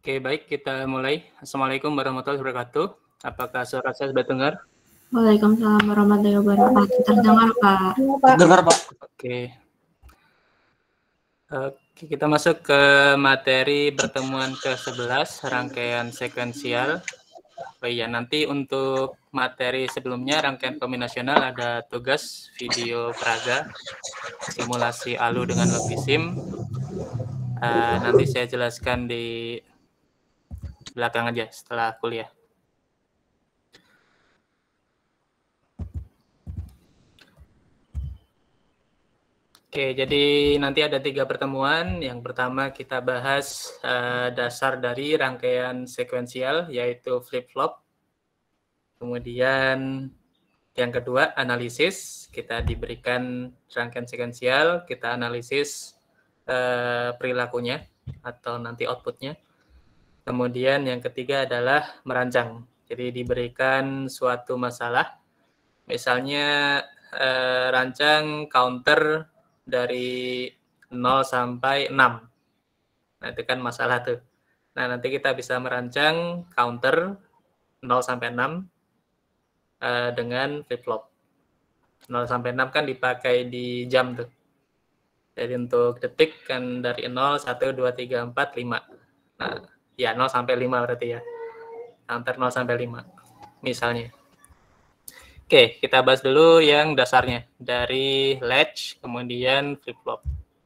Oke, baik, kita mulai. Assalamualaikum warahmatullahi wabarakatuh. Apakah suara saya sudah dengar? Waalaikumsalam warahmatullahi wabarakatuh. Terdengar, Pak? Dengar, Pak. Oke. Oke, kita masuk ke materi pertemuan ke-11, rangkaian sekuensial. Oh iya, nanti untuk materi sebelumnya, rangkaian kombinasional, ada tugas video Praga, simulasi ALU dengan Logisim. Nanti saya jelaskan di belakang aja setelah kuliah. Oke, jadi nanti ada 3 pertemuan. Yang pertama kita bahas dasar dari rangkaian sekuensial, yaitu flip-flop. Kemudian yang kedua, analisis. Kita diberikan rangkaian sekuensial, kita analisis perilakunya atau nanti outputnya. Kemudian yang ketiga adalah merancang. Jadi diberikan suatu masalah, misalnya rancang counter dari 0 sampai 6. Nah, itu kan masalah tuh. Nah, nanti kita bisa merancang counter 0 sampai 6 dengan flip-flop. 0 sampai 6 kan dipakai di jam tuh. Jadi untuk detik kan dari 0, 1, 2, 3, 4, 5. Nah, ya 0 sampai 5 berarti ya. Counter 0 sampai 5 misalnya. Oke, kita bahas dulu yang dasarnya. Dari latch, kemudian flip-flop.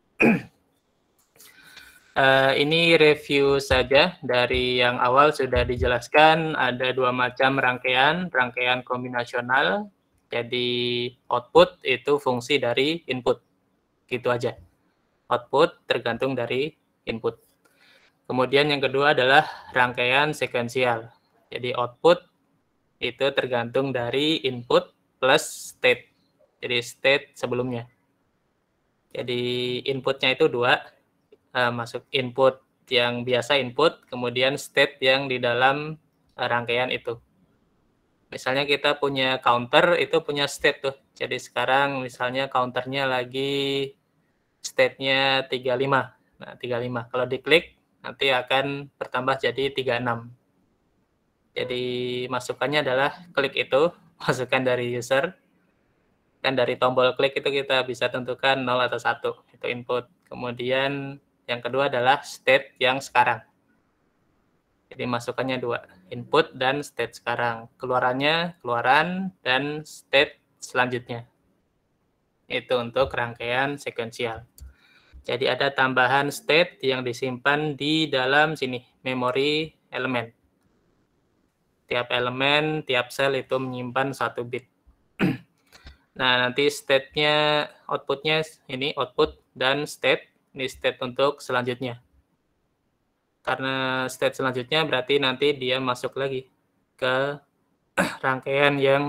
Ini review saja. Dari yang awal sudah dijelaskan, ada 2 macam rangkaian kombinasional. Jadi output itu fungsi dari input. Gitu aja. Output tergantung dari input. Kemudian yang kedua adalah rangkaian sekuensial. Jadi output itu tergantung dari input plus state. Jadi state sebelumnya. Jadi inputnya itu 2, masuk input yang biasa input, kemudian state yang di dalam rangkaian itu. Misalnya kita punya counter, itu punya state tuh. Jadi sekarang misalnya counternya lagi state-nya 35. Nah, 35. Kalau diklik, nanti akan bertambah jadi 36. Jadi masukannya adalah klik itu, masukan dari user. Kan dari tombol klik itu kita bisa tentukan 0 atau 1, itu input. Kemudian yang kedua adalah state yang sekarang. Jadi masukannya 2, input dan state sekarang. Keluarannya, keluaran, dan state selanjutnya. Itu untuk rangkaian sekuensial. Jadi ada tambahan state yang disimpan di dalam sini, memori elemen. Tiap elemen, tiap sel itu menyimpan 1 bit. Nah, nanti state-nya, output-nya ini output dan state. Ini state untuk selanjutnya. Karena state selanjutnya berarti nanti dia masuk lagi ke rangkaian yang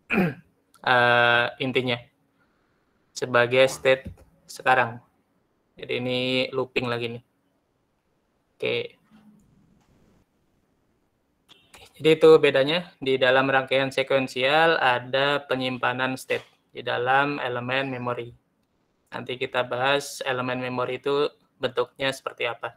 intinya sebagai state sekarang. Jadi ini looping lagi nih. Oke. Jadi itu bedanya. Di dalam rangkaian sekuensial ada penyimpanan state di dalam elemen memori. Nanti kita bahas elemen memori itu bentuknya seperti apa.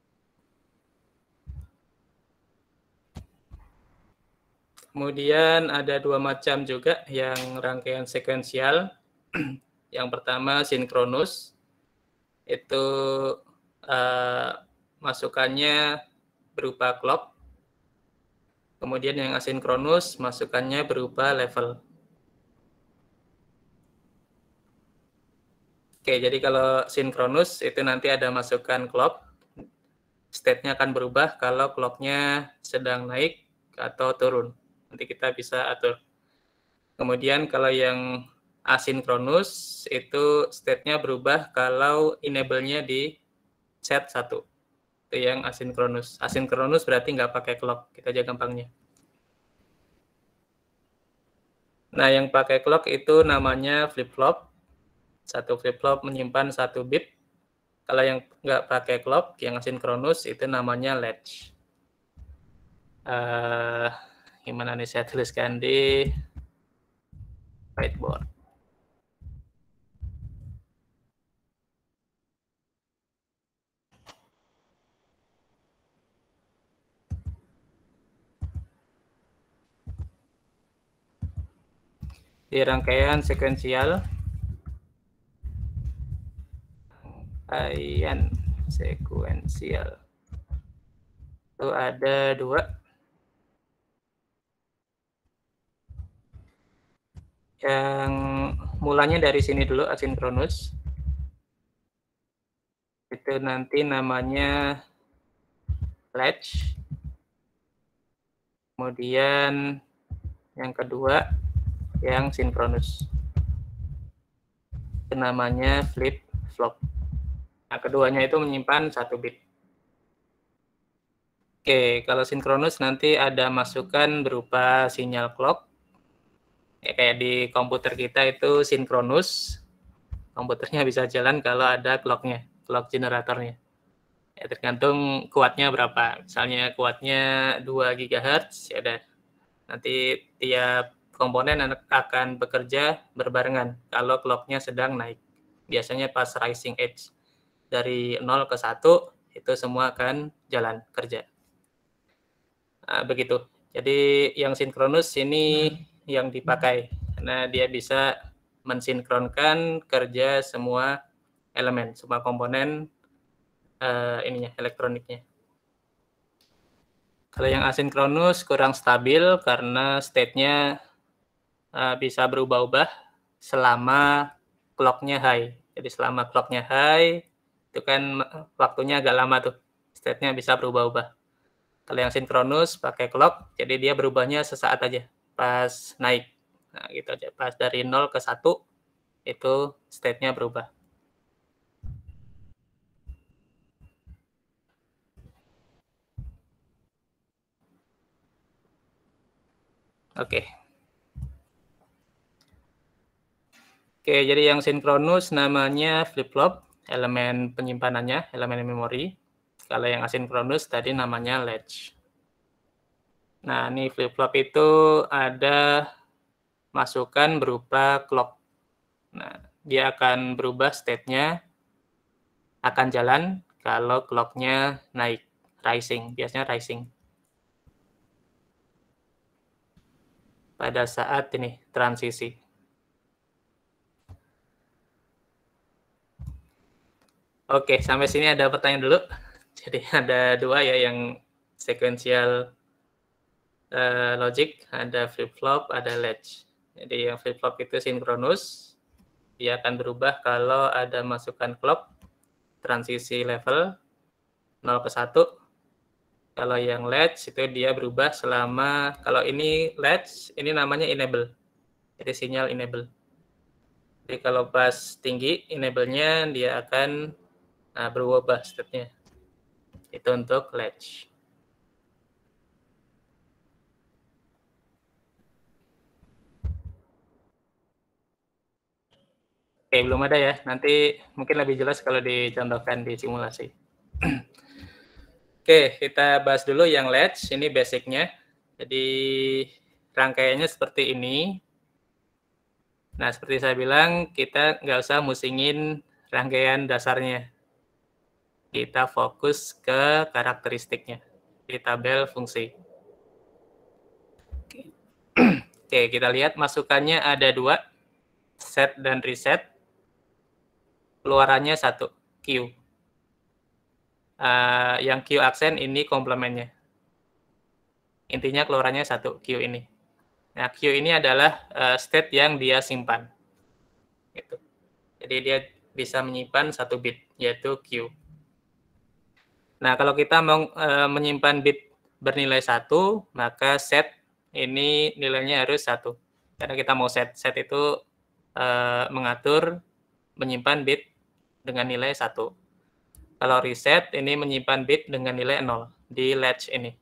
Kemudian ada 2 macam juga yang rangkaian sekuensial. Yang pertama sinkronus. Itu masukannya berupa clock. Kemudian yang asinkronus masukannya berupa level. Oke, jadi kalau sinkronus itu nanti ada masukan clock. State-nya akan berubah kalau clock-nya sedang naik atau turun. Nanti kita bisa atur. Kemudian kalau yang asinkronus itu state-nya berubah kalau enable-nya di set 1. Itu yang asinkronus. Asinkronus berarti nggak pakai clock. Kita aja gampangnya. Nah, yang pakai clock itu namanya flip-flop. 1 flip-flop menyimpan 1 bit. Kalau yang nggak pakai clock, yang asinkronus itu namanya latch. Gimana nih saya tuliskan di whiteboard. Di rangkaian sekuensial, itu ada 2. Yang mulanya dari sini dulu, asinkronus. Itu nanti namanya latch. Kemudian yang kedua yang sinkronus. Itu namanya flip-flop. Nah, keduanya itu menyimpan 1 bit. Oke, kalau sinkronus nanti ada masukan berupa sinyal clock. Ya, kayak di komputer kita itu sinkronus. Komputernya bisa jalan kalau ada clock-nya, clock generatornya. Ya, tergantung kuatnya berapa. Misalnya kuatnya 2 GHz, ya udah. Nanti tiap komponen akan bekerja berbarengan kalau clock-nya sedang naik. Biasanya pas rising edge. Dari 0 ke 1, itu semua akan jalan kerja. Nah, begitu. Jadi yang sinkronus ini yang dipakai. Karena dia bisa mensinkronkan kerja semua elemen, semua komponen elektroniknya. Kalau yang asinkronus kurang stabil karena state-nya bisa berubah-ubah selama clock-nya high. Jadi selama clock-nya high, itu kan waktunya agak lama tuh. State-nya bisa berubah-ubah. Kalau yang sinkronus pakai clock, jadi dia berubahnya sesaat aja pas naik. Nah, gitu aja. Pas dari 0 ke 1, itu state-nya berubah. Oke. Oke, jadi yang sinkronus namanya flip-flop, elemen penyimpanannya, elemen memori. Kalau yang asinkronus tadi namanya latch. Nah, ini flip-flop itu ada masukan berupa clock. Nah, dia akan berubah state-nya, akan jalan kalau clock-nya naik, rising, biasanya rising. Pada saat ini, transisi. Oke, sampai sini ada pertanyaan dulu. Jadi ada 2 ya, yang sequential logic, ada flip-flop, ada latch. Jadi yang flip-flop itu sinkronus, dia akan berubah kalau ada masukan clock, transisi level 0 ke 1. Kalau yang latch itu dia berubah selama, kalau ini latch, ini namanya enable. Jadi sinyal enable. Jadi kalau pas tinggi, enable-nya dia akan berubah state-nya. Itu untuk latch. Oke, belum ada ya. Nanti mungkin lebih jelas kalau dicontohkan di simulasi. Oke, kita bahas dulu yang latch. Ini basic-nya. Jadi rangkaiannya seperti ini. Nah, seperti saya bilang, kita nggak usah musingin rangkaian dasarnya. Kita fokus ke karakteristiknya di tabel fungsi. Oke, kita lihat masukannya ada 2, set dan reset. Keluarannya 1, Q. Yang Q aksen ini komplemennya. Intinya keluarannya 1, Q ini. Nah, Q ini adalah state yang dia simpan. Gitu. Jadi dia bisa menyimpan 1 bit, yaitu Q. Nah, kalau kita mau menyimpan bit bernilai 1, maka set ini nilainya harus 1. Karena kita mau set itu mengatur menyimpan bit dengan nilai 1. Kalau reset ini menyimpan bit dengan nilai 0 di latch ini.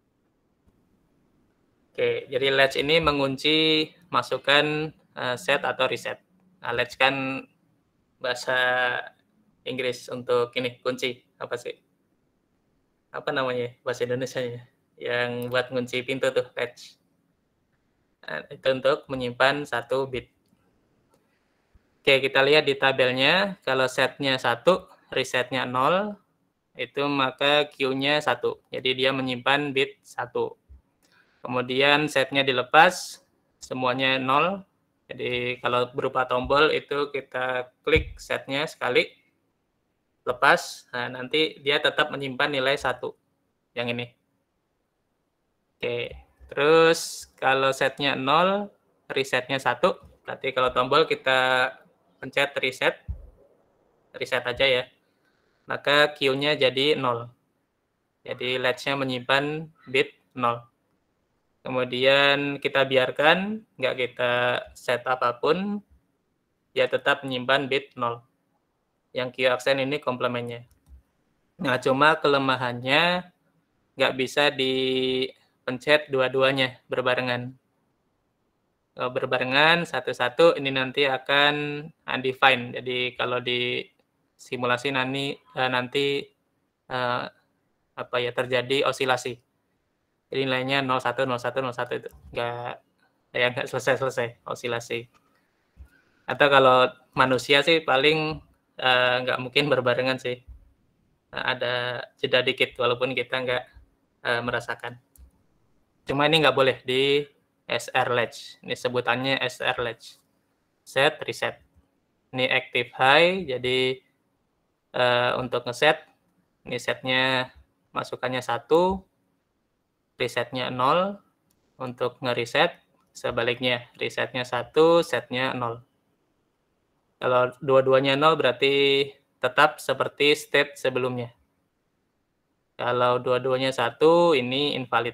Oke, jadi latch ini mengunci masukan set atau reset. Nah, latch kan bahasa Inggris untuk ini, kunci. Apa sih? Apa namanya bahasa Indonesianya? Yang buat ngunci pintu tuh, latch. Nah, itu untuk menyimpan 1 bit. Oke, kita lihat di tabelnya. Kalau setnya 1, resetnya 0, itu maka Q-nya 1. Jadi dia menyimpan bit 1. Kemudian setnya dilepas, semuanya 0, Jadi kalau berupa tombol itu kita klik setnya sekali, lepas, nah nanti dia tetap menyimpan nilai 1, yang ini. Oke, terus kalau setnya 0, resetnya 1, berarti kalau tombol kita pencet reset aja ya, maka Q-nya jadi 0. Jadi latch-nya menyimpan bit 0. Kemudian kita biarkan, nggak kita set apapun, dia tetap menyimpan bit 0. Yang Q aksen ini komplemennya. Nah, cuma kelemahannya nggak bisa dipencet dua-duanya berbarengan. Kalau berbarengan satu-satu ini nanti akan undefined. Jadi kalau di simulasi nanti terjadi osilasi. Jadi nilainya 01, 01, 01 itu nggak selesai osilasi. Atau kalau manusia sih paling nggak mungkin berbarengan sih. Ada jeda dikit walaupun kita nggak merasakan. Cuma ini nggak boleh di SR latch. Ini sebutannya SR latch. Set, reset. Ini active high, jadi untuk ngeset, ini setnya masukannya 1, resetnya 0. Untuk ngereset, sebaliknya, resetnya 1, setnya 0. Kalau dua-duanya 0 berarti tetap seperti state sebelumnya. Kalau dua-duanya 1, ini invalid.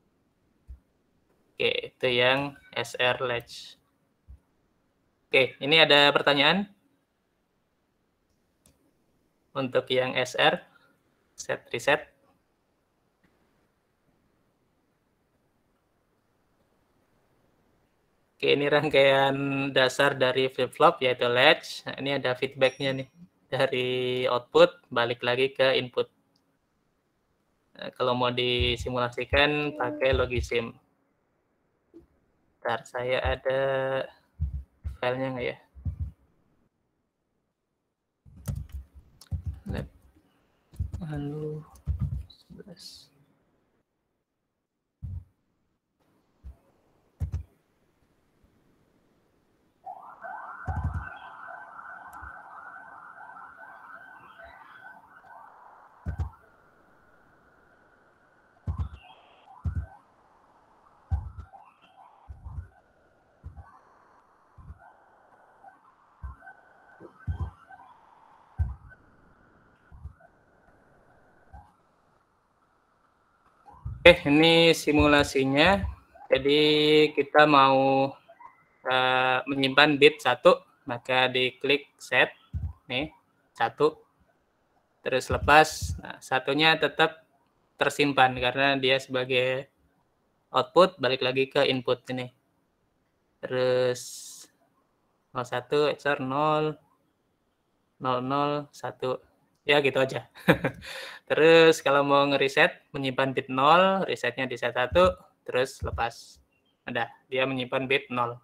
Oke, itu yang SR latch. Oke, ini ada pertanyaan? Untuk yang SR, set reset. Oke, ini rangkaian dasar dari flip-flop, yaitu latch. Nah, ini ada feedback-nya nih. Dari output, balik lagi ke input. Nah, kalau mau disimulasikan, pakai Logisim. Bentar, saya ada filenya nggak ya? Lalu 11. Oke, ini simulasinya. Jadi kita mau menyimpan bit 1, maka diklik set, nih, 1. Terus lepas, nah, satunya tetap tersimpan karena dia sebagai output, balik lagi ke input ini. Terus 01, XOR 0, 00, 1. Ya gitu aja. Terus kalau mau ngereset, menyimpan bit 0, resetnya di set 1, terus lepas. Ada, dia menyimpan bit 0.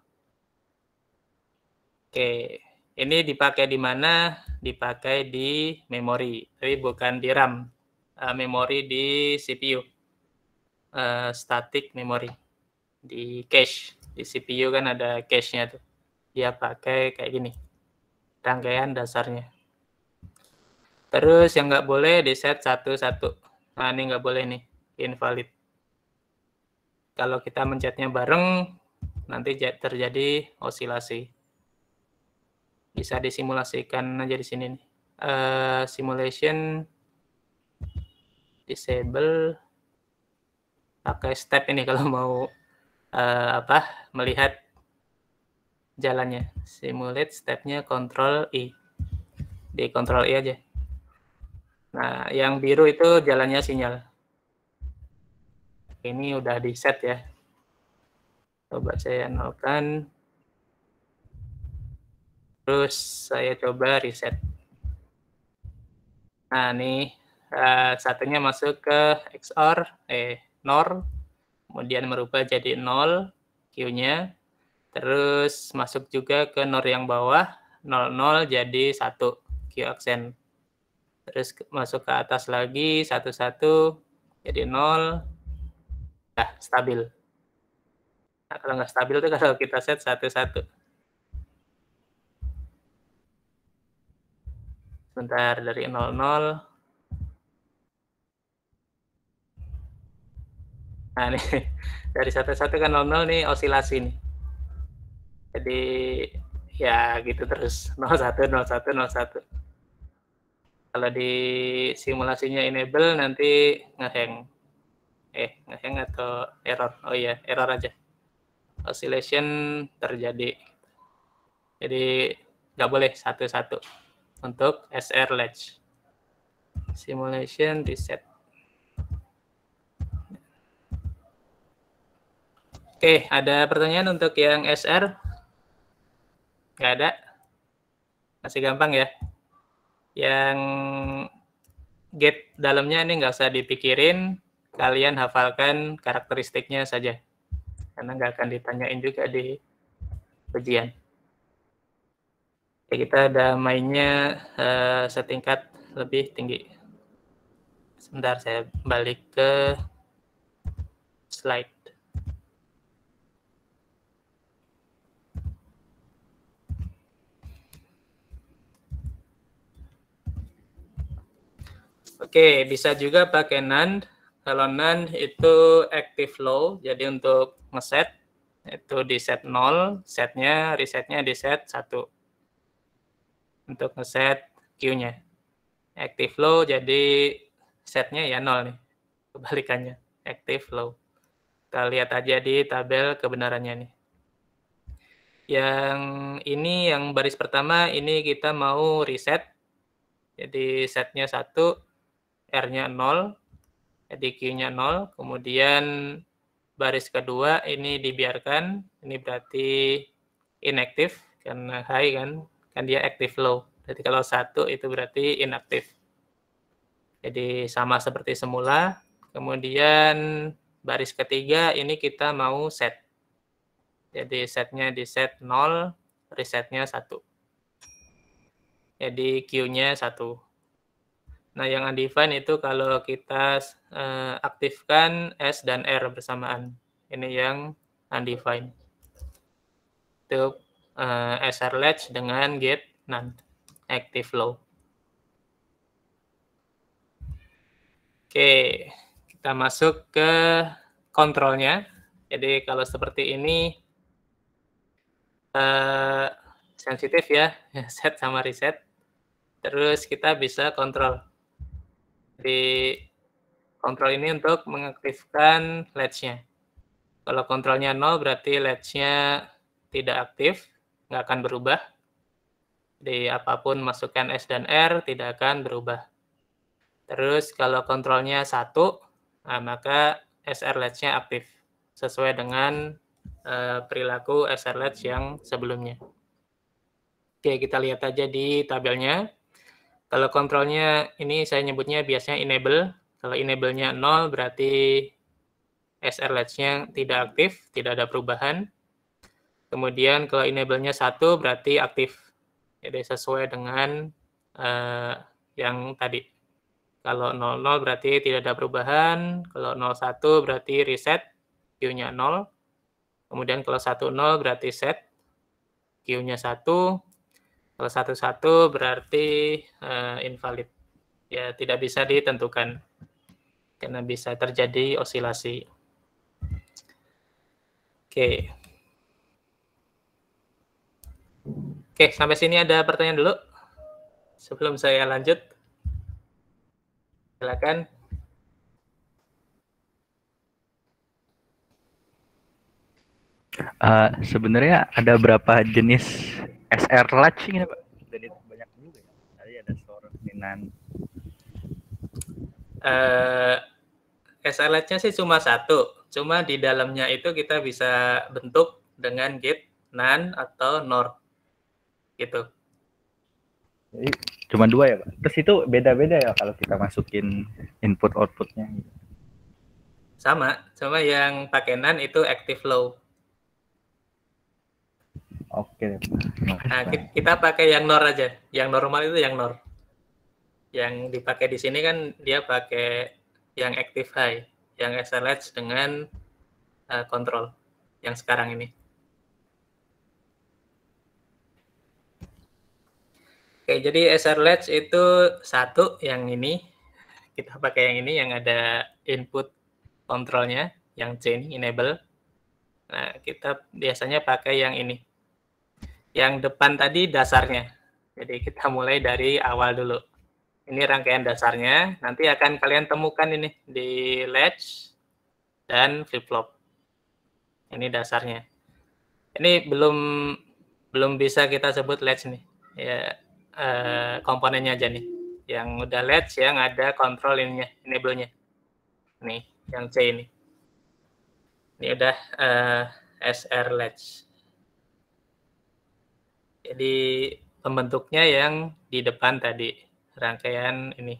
Oke, ini dipakai di mana? Dipakai di memori, tapi bukan di RAM. Memori di CPU. Static memory. Di cache. Di CPU kan ada cache-nya tuh. Dia pakai kayak gini. Rangkaian dasarnya. Terus yang nggak boleh di set 1-1. Nah, ini nggak boleh nih, invalid. Kalau kita mencetnya bareng, nanti terjadi osilasi. Bisa disimulasikan aja di sini nih. Simulation disable pakai step ini kalau mau melihat jalannya. Simulate stepnya Ctrl I. Di Ctrl I aja. Nah, yang biru itu jalannya sinyal. Ini udah di set ya. Coba saya nolkan. Terus saya coba reset. Nah, nih satunya masuk ke XOR, NOR, kemudian merubah jadi 0 Q-nya. Terus masuk juga ke NOR yang bawah, 00 jadi 1 Q aksen. Terus masuk ke atas lagi 11 jadi 0. Nah, stabil. Nah, kalau nggak stabil itu kalau kita set 11. Sebentar, dari 00. Nah, nih, dari 11 ke 00 nih osilasi nih. Jadi, ya gitu terus. 01, 01, 01. Kalau di simulasinya enable, nanti ngehang. Ngehang atau error? Oh iya, error aja. Oscillation terjadi. Jadi, nggak boleh satu-satu untuk SR latch. Simulation reset. Oke, ada pertanyaan untuk yang SR? Nggak ada? Masih gampang ya? Yang gate dalamnya ini nggak usah dipikirin, kalian hafalkan karakteristiknya saja. Karena nggak akan ditanyain juga di ujian. Oke, kita ada mainnya setingkat lebih tinggi. Sebentar, saya balik ke slide. Oke, bisa juga pakai NAND. Kalau NAND itu active low, jadi untuk ngeset itu di set 0, setnya, resetnya di set 1. Untuk ngeset Q-nya. Active low, jadi setnya ya 0 nih. Kebalikannya, active low. Kita lihat aja di tabel kebenarannya nih. Yang ini, yang baris pertama, ini kita mau reset. Jadi setnya 1, R-nya 0, jadi Q-nya 0, kemudian baris kedua ini dibiarkan, ini berarti inactive, karena high kan dia active low. Jadi kalau 1 itu berarti inactive. Jadi sama seperti semula, kemudian baris ketiga ini kita mau set. Jadi setnya di set 0, resetnya 1. Jadi Q-nya 1. Nah, yang undefined itu kalau kita aktifkan S dan R bersamaan. Ini yang undefined. Itu SR latch dengan gate NAND, active low. Oke, kita masuk ke kontrolnya. Jadi kalau seperti ini, sensitif ya, set sama reset. Terus kita bisa kontrol. Jadi kontrol ini untuk mengaktifkan latch-nya. Kalau kontrolnya 0 berarti latch-nya tidak aktif, nggak akan berubah. Jadi apapun masukkan S dan R tidak akan berubah. Terus kalau kontrolnya 1, nah maka SR latch-nya aktif sesuai dengan perilaku SR latch yang sebelumnya. Oke, kita lihat aja di tabelnya. Kalau kontrolnya ini saya nyebutnya biasanya enable. Kalau enable-nya 0 berarti SR latch-nya tidak aktif, tidak ada perubahan. Kemudian kalau enable-nya 1 berarti aktif. Jadi sesuai dengan yang tadi. Kalau 00 berarti tidak ada perubahan, kalau 01 berarti reset, Q-nya 0. Kemudian kalau 10 berarti set, Q-nya 1. Kalau 11 berarti invalid. Ya, tidak bisa ditentukan. Karena bisa terjadi osilasi. Oke. Oke, sampai sini ada pertanyaan dulu. Sebelum saya lanjut. Silakan. Sebenarnya ada berapa jenis SR latch ini, Pak? Dan itu banyak juga ya. Tadi ada store NAND. SR latch-nya sih cuma 1. Cuma di dalamnya itu kita bisa bentuk dengan gate NAND atau NOR. Gitu. Jadi cuma 2 ya, Pak? Terus itu beda-beda ya kalau kita masukin input outputnya? Sama yang pakai NAND itu active low. Oke, Pak. Nah, kita pakai yang NOR aja. Yang normal itu yang NOR. Yang dipakai di sini kan dia pakai yang active high, yang SR latch dengan kontrol yang sekarang ini. Oke, jadi SR latch itu satu yang ini. Kita pakai yang ini yang ada input kontrolnya, yang C ini enable. Nah, kita biasanya pakai yang ini. Yang depan tadi dasarnya. Jadi kita mulai dari awal dulu. Ini rangkaian dasarnya. Nanti akan kalian temukan ini di latch dan flip-flop. Ini dasarnya. Ini belum bisa kita sebut latch nih. Ya, komponennya aja nih. Yang udah latch yang ada kontrol ininya, enable-nya. Nih, yang C ini. Ini udah SR latch. Jadi pembentuknya yang di depan tadi, rangkaian ini.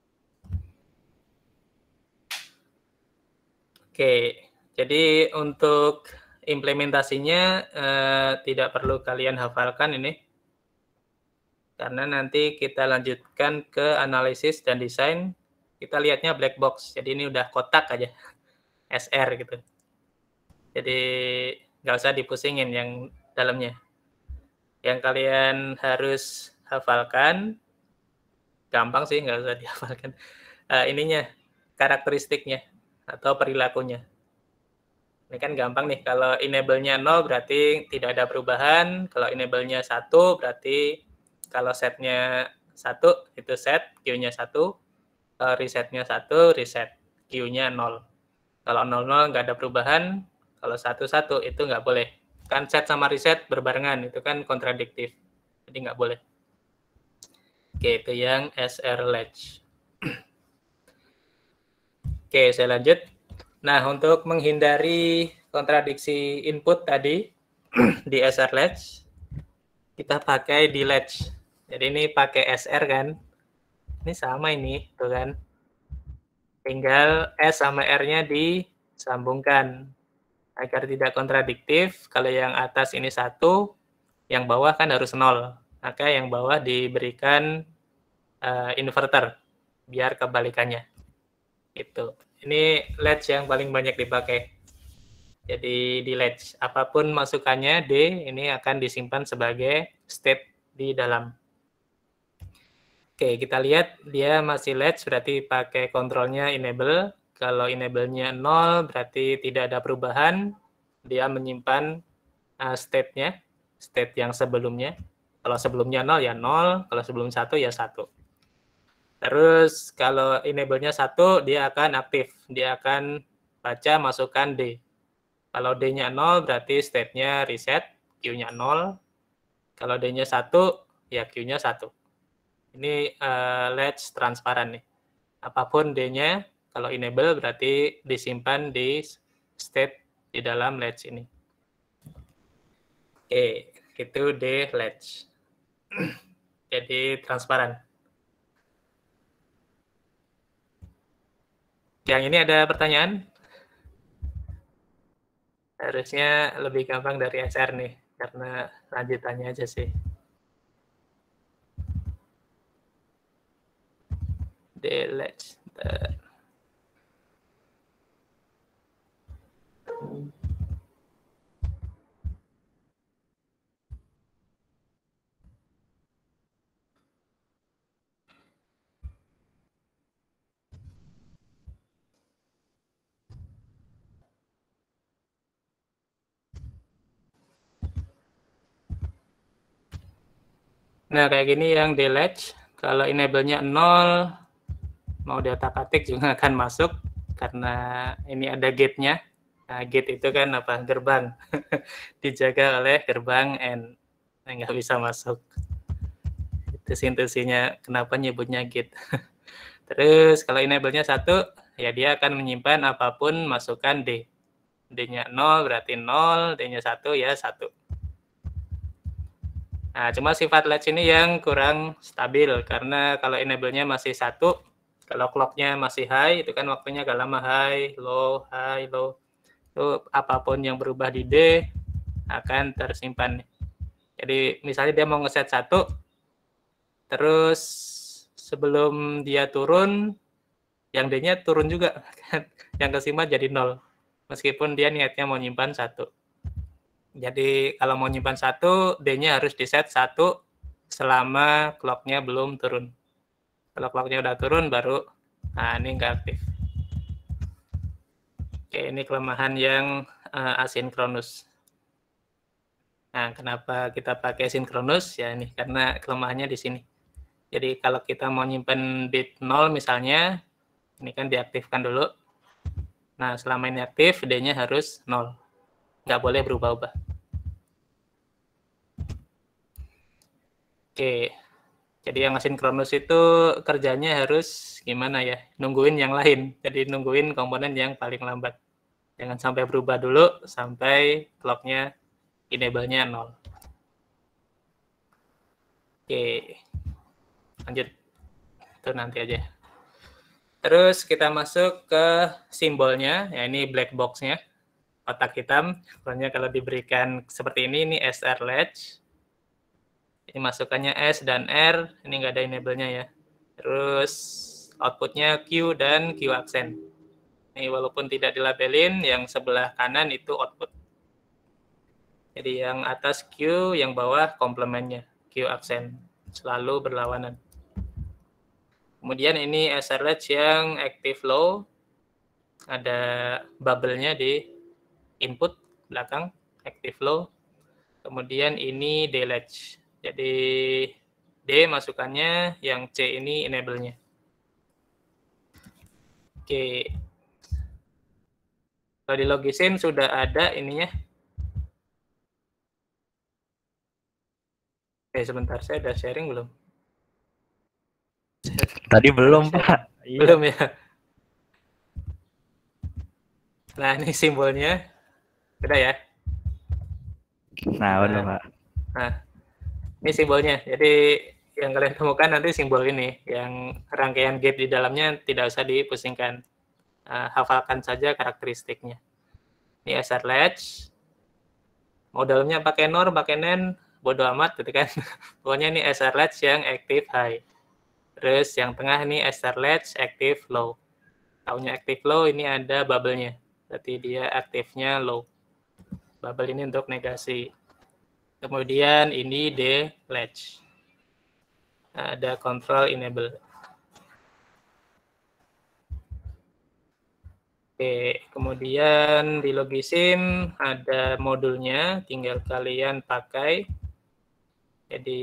Oke, jadi untuk implementasinya tidak perlu kalian hafalkan ini. Karena nanti kita lanjutkan ke analisis dan desain, kita lihatnya black box. Jadi ini udah kotak aja, SR gitu. Jadi nggak usah dipusingin yang dalamnya. Yang kalian harus hafalkan, gampang sih, nggak usah dihafalkan. Ininya, karakteristiknya atau perilakunya. Ini kan gampang nih, kalau enable-nya 0 berarti tidak ada perubahan, kalau enable-nya 1 berarti kalau setnya 1 itu set, Q-nya 1, reset-nya 1, reset, Q-nya 0. Kalau 00 nggak ada perubahan, kalau 11 itu nggak boleh. Kan set sama reset berbarengan, itu kan kontradiktif. Jadi nggak boleh. Oke, itu yang SR latch. Oke, saya lanjut. Nah, untuk menghindari kontradiksi input tadi di SR latch, kita pakai di latch. Jadi ini pakai SR kan. Ini sama ini, tuh kan. Tinggal S sama R-nya disambungkan. Agar tidak kontradiktif, kalau yang atas ini 1, yang bawah kan harus 0. Maka yang bawah diberikan inverter, biar kebalikannya. Itu. Ini latch yang paling banyak dipakai. Jadi di latch, apapun masukannya D, ini akan disimpan sebagai state di dalam. Oke, kita lihat dia masih latch, berarti pakai kontrolnya enable. Kalau enable-nya 0, berarti tidak ada perubahan. Dia menyimpan state-nya, state yang sebelumnya. Kalau sebelumnya 0, ya 0. Kalau sebelum 1, ya 1. Terus kalau enable-nya 1, dia akan aktif. Dia akan baca masukan D. Kalau D-nya 0, berarti state-nya reset, Q-nya 0. Kalau D-nya 1, ya Q-nya 1. Ini latch transparan nih. Apapun D-nya, kalau enable berarti disimpan di state di dalam latch ini. Oke, itu D latch. Jadi transparan. Yang ini ada pertanyaan? Harusnya lebih gampang dari SR nih, karena lanjutannya aja sih. Latch. Nah, kayak gini yang di latch. Kalau enable-nya 0, mau diotak-atik juga akan masuk, karena ini ada gate-nya. Nah, gate itu kan apa? Gerbang. Dijaga oleh gerbang N. Nah, nggak bisa masuk. Itu intusinya kenapa nyebutnya gate. Terus kalau enable-nya 1, ya dia akan menyimpan apapun masukan D. D-nya 0 berarti 0, D-nya 1 ya 1. Nah, cuma sifat latch ini yang kurang stabil, karena kalau enable-nya masih 1, kalau clock-nya masih high, itu kan waktunya agak lama high, low. Itu apapun yang berubah di D akan tersimpan. Jadi misalnya dia mau ngeset 1, terus sebelum dia turun, yang D-nya turun juga. Yang kesimpan jadi 0. Meskipun dia niatnya mau nyimpan 1. Jadi kalau mau nyimpan 1, D-nya harus di set 1 selama clock-nya belum turun. Kalau clock-nya udah turun baru, nah ini nggak aktif. Oke, ini kelemahan yang asinkronus. Nah, kenapa kita pakai sinkronus? Ya ini karena kelemahannya di sini. Jadi kalau kita mau nyimpen bit 0 misalnya, ini kan diaktifkan dulu. Nah, selama ini aktif, D-nya harus 0. Nggak boleh berubah-ubah. Oke, jadi yang asinkronus itu kerjanya harus gimana ya? Nungguin yang lain. Jadi nungguin komponen yang paling lambat. Jangan sampai berubah dulu, sampai clock-nya enable-nya 0. Oke, lanjut. Itu nanti aja. Terus kita masuk ke simbolnya, ya ini black box-nya, kotak hitam. Pokoknya kalau diberikan seperti ini SR latch. Ini masukannya S dan R, ini nggak ada enable-nya ya. Terus output-nya Q dan Q aksen. Ini walaupun tidak dilabelin, yang sebelah kanan itu output. Jadi yang atas Q, yang bawah komplementnya, Q aksen. Selalu berlawanan. Kemudian ini SR latch yang active low, ada bubble-nya di input belakang, active low. Kemudian ini D latch. Jadi D masukannya, yang C ini enable-nya. Oke. Kalau di logisim sudah ada ininya. Oke, sebentar, saya udah sharing belum? Tadi belum, Pak. Belum ya? Nah, ini simbolnya. Udah ya? Nah, udah, Pak. Nah, ini simbolnya. Jadi yang kalian temukan nanti simbol ini. Yang rangkaian gate di dalamnya tidak usah dipusingkan. Hafalkan saja karakteristiknya. Ini SR latch. Mau dalamnya pakai NOR, pakai NAND, bodo amat gitu kan. Pokoknya ini SR latch yang active high. Terus yang tengah ini SR latch active low. Taunya active low, ini ada bubble-nya. Berarti dia aktifnya low. Bubble ini untuk negasi. Kemudian ini D latch. Ada control enable. Oke, kemudian di logisim ada modulnya, tinggal kalian pakai. Jadi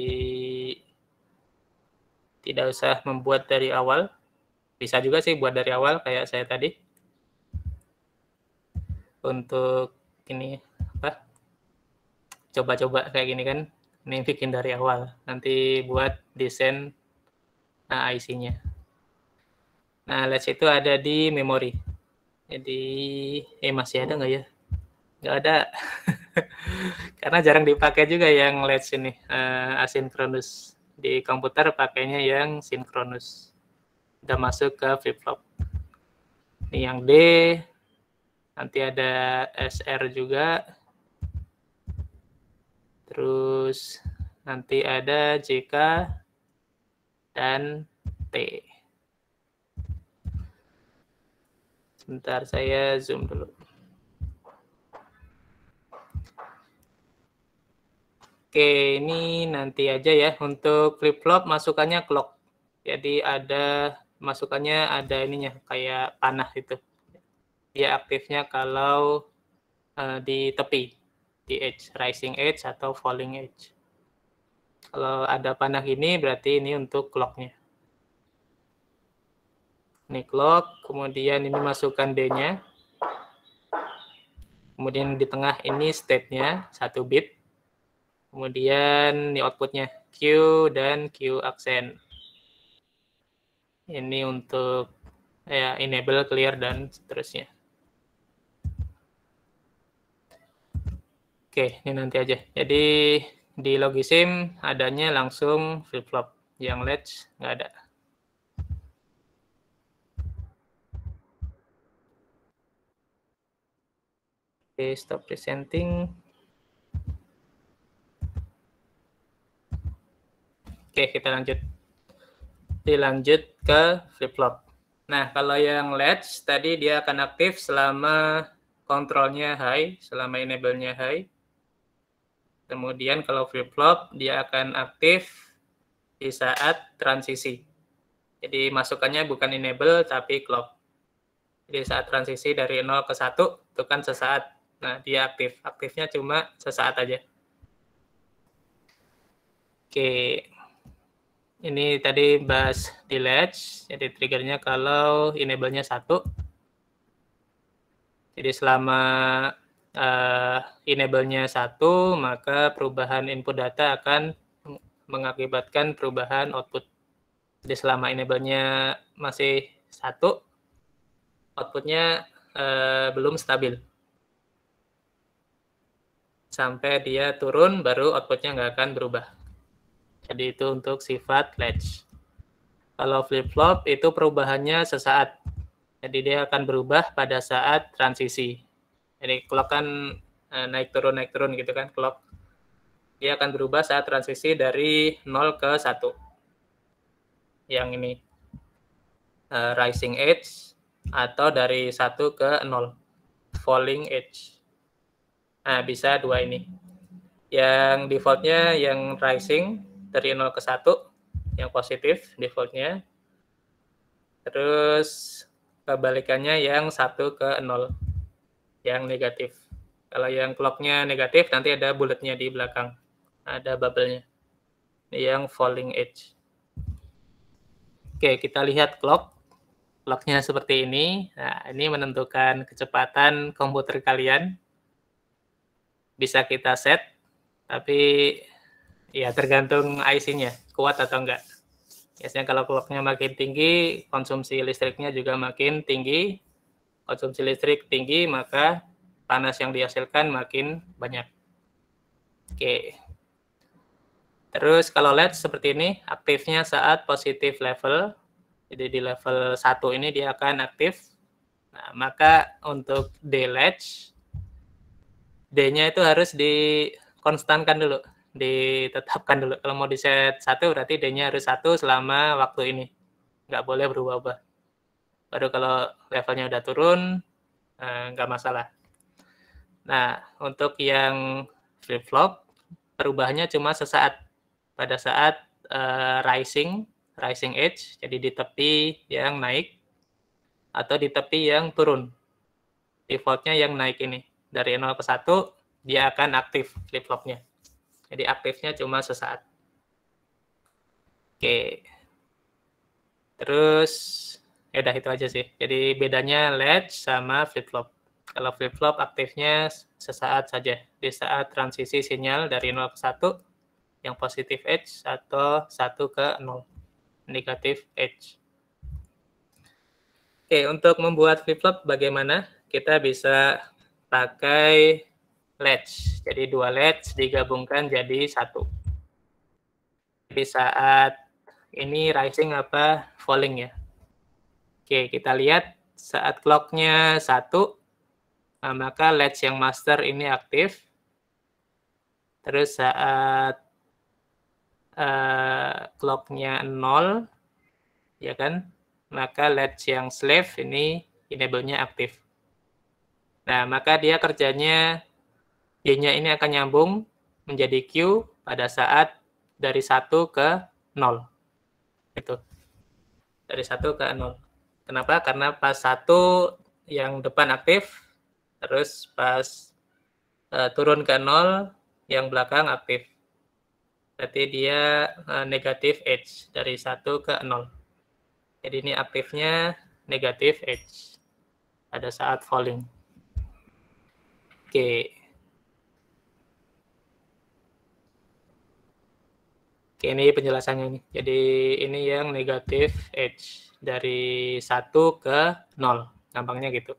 tidak usah membuat dari awal. Bisa juga sih buat dari awal kayak saya tadi. Untuk ini apa? Coba-coba kayak gini kan. Ini bikin dari awal. Nanti buat desain IC-nya. Nah, latch itu ada di memori. Jadi masih ada nggak ya? Nggak ada. Karena jarang dipakai juga yang latch ini, asinkronus. Di komputer pakainya yang sinkronus. Udah masuk ke flip-flop. Ini yang D, nanti ada SR juga. Terus nanti ada JK dan T. Sebentar, saya zoom dulu. Oke, ini nanti aja ya. Untuk flip-flop masukannya clock. Jadi ada masukannya ada ininya kayak panah itu. Dia aktifnya kalau di tepi, di edge, rising edge atau falling edge. Kalau ada panah ini berarti ini untuk clock-nya. Ini clock, kemudian ini masukkan D-nya. Kemudian di tengah ini state-nya, 1 bit. Kemudian ini output-nya, Q dan Q aksen. Ini untuk ya, enable, clear, dan seterusnya. Oke, ini nanti aja. Jadi di logisim adanya langsung flip-flop. Yang latch nggak ada. Oke, stop presenting. Oke, kita lanjut. Dilanjut ke flip-flop. Nah, kalau yang latch tadi dia akan aktif selama kontrolnya high, selama enable-nya high. Kemudian kalau flip-flop dia akan aktif di saat transisi. Jadi masukannya bukan enable tapi clock. Jadi saat transisi dari 0 ke 1 itu kan sesaat. Nah, dia aktif. Aktifnya cuma sesaat aja. Oke. Ini tadi bahas di latch. Jadi triggernya kalau enable-nya 1. Jadi selama enable-nya 1, maka perubahan input data akan mengakibatkan perubahan output. Jadi selama enable-nya masih 1, outputnya belum stabil. Sampai dia turun, baru outputnya nggak akan berubah. Jadi itu untuk sifat latch. Kalau flip-flop itu perubahannya sesaat. Jadi dia akan berubah pada saat transisi. Jadi clock kan naik turun gitu kan, clock. Dia akan berubah saat transisi dari 0 ke 1. Yang ini. Rising edge atau dari 1 ke 0. Falling edge. Nah, bisa dua ini. Yang defaultnya yang rising dari 0 ke 1, yang positif defaultnya. Terus kebalikannya yang 1 ke 0, yang negatif. Kalau yang clocknya negatif, nanti ada bulletnya di belakang. Ada bubble-nya. Ini yang falling edge. Oke, kita lihat clock. Clock-nya seperti ini. Nah, ini menentukan kecepatan komputer kalian. Bisa kita set, tapi ya tergantung IC-nya, kuat atau enggak. Biasanya kalau clock-nya makin tinggi, konsumsi listriknya juga makin tinggi. Konsumsi listrik tinggi, maka panas yang dihasilkan makin banyak. Oke. Terus kalau LED seperti ini, aktifnya saat positif level. Jadi di level 1 ini dia akan aktif. Nah, maka untuk D-latch, D-nya itu harus dikonstankan dulu, ditetapkan dulu. Kalau mau di set 1 berarti D-nya harus 1 selama waktu ini. Nggak boleh berubah-ubah. Baru kalau levelnya udah turun, nggak masalah. Nah, untuk yang flip-flop, perubahannya cuma sesaat. Pada saat rising edge, jadi di tepi yang naik, atau di tepi yang turun. Defaultnya yang naik ini. Dari 0 ke 1, dia akan aktif flip-flopnya. Jadi aktifnya cuma sesaat. Oke. Terus, ya udah itu aja sih. Jadi bedanya latch sama flip-flop. Kalau flip-flop aktifnya sesaat saja. Di saat transisi sinyal dari 0 ke 1, yang positif edge, atau 1 ke 0, negatif edge. Oke, untuk membuat flip-flop bagaimana? Kita bisa pakai latch. Jadi dua latch digabungkan jadi 1. Di saat ini rising apa falling ya? Oke, kita lihat saat clock-nya 1, maka latch yang master ini aktif. Terus saat clock-nya 0, ya kan? Maka latch yang slave ini enable-nya aktif. Nah, maka dia kerjanya, D-nya ini akan nyambung menjadi Q pada saat dari 1 ke 0. Itu. Dari 1 ke 0. Kenapa? Karena pas 1 yang depan aktif, terus pas turun ke 0, yang belakang aktif. Berarti dia negatif edge dari 1 ke 0. Jadi ini aktifnya negatif edge pada saat falling. Oke. Oke, ini penjelasannya nih. Jadi ini yang negatif edge dari 1 ke 0. Gampangnya gitu.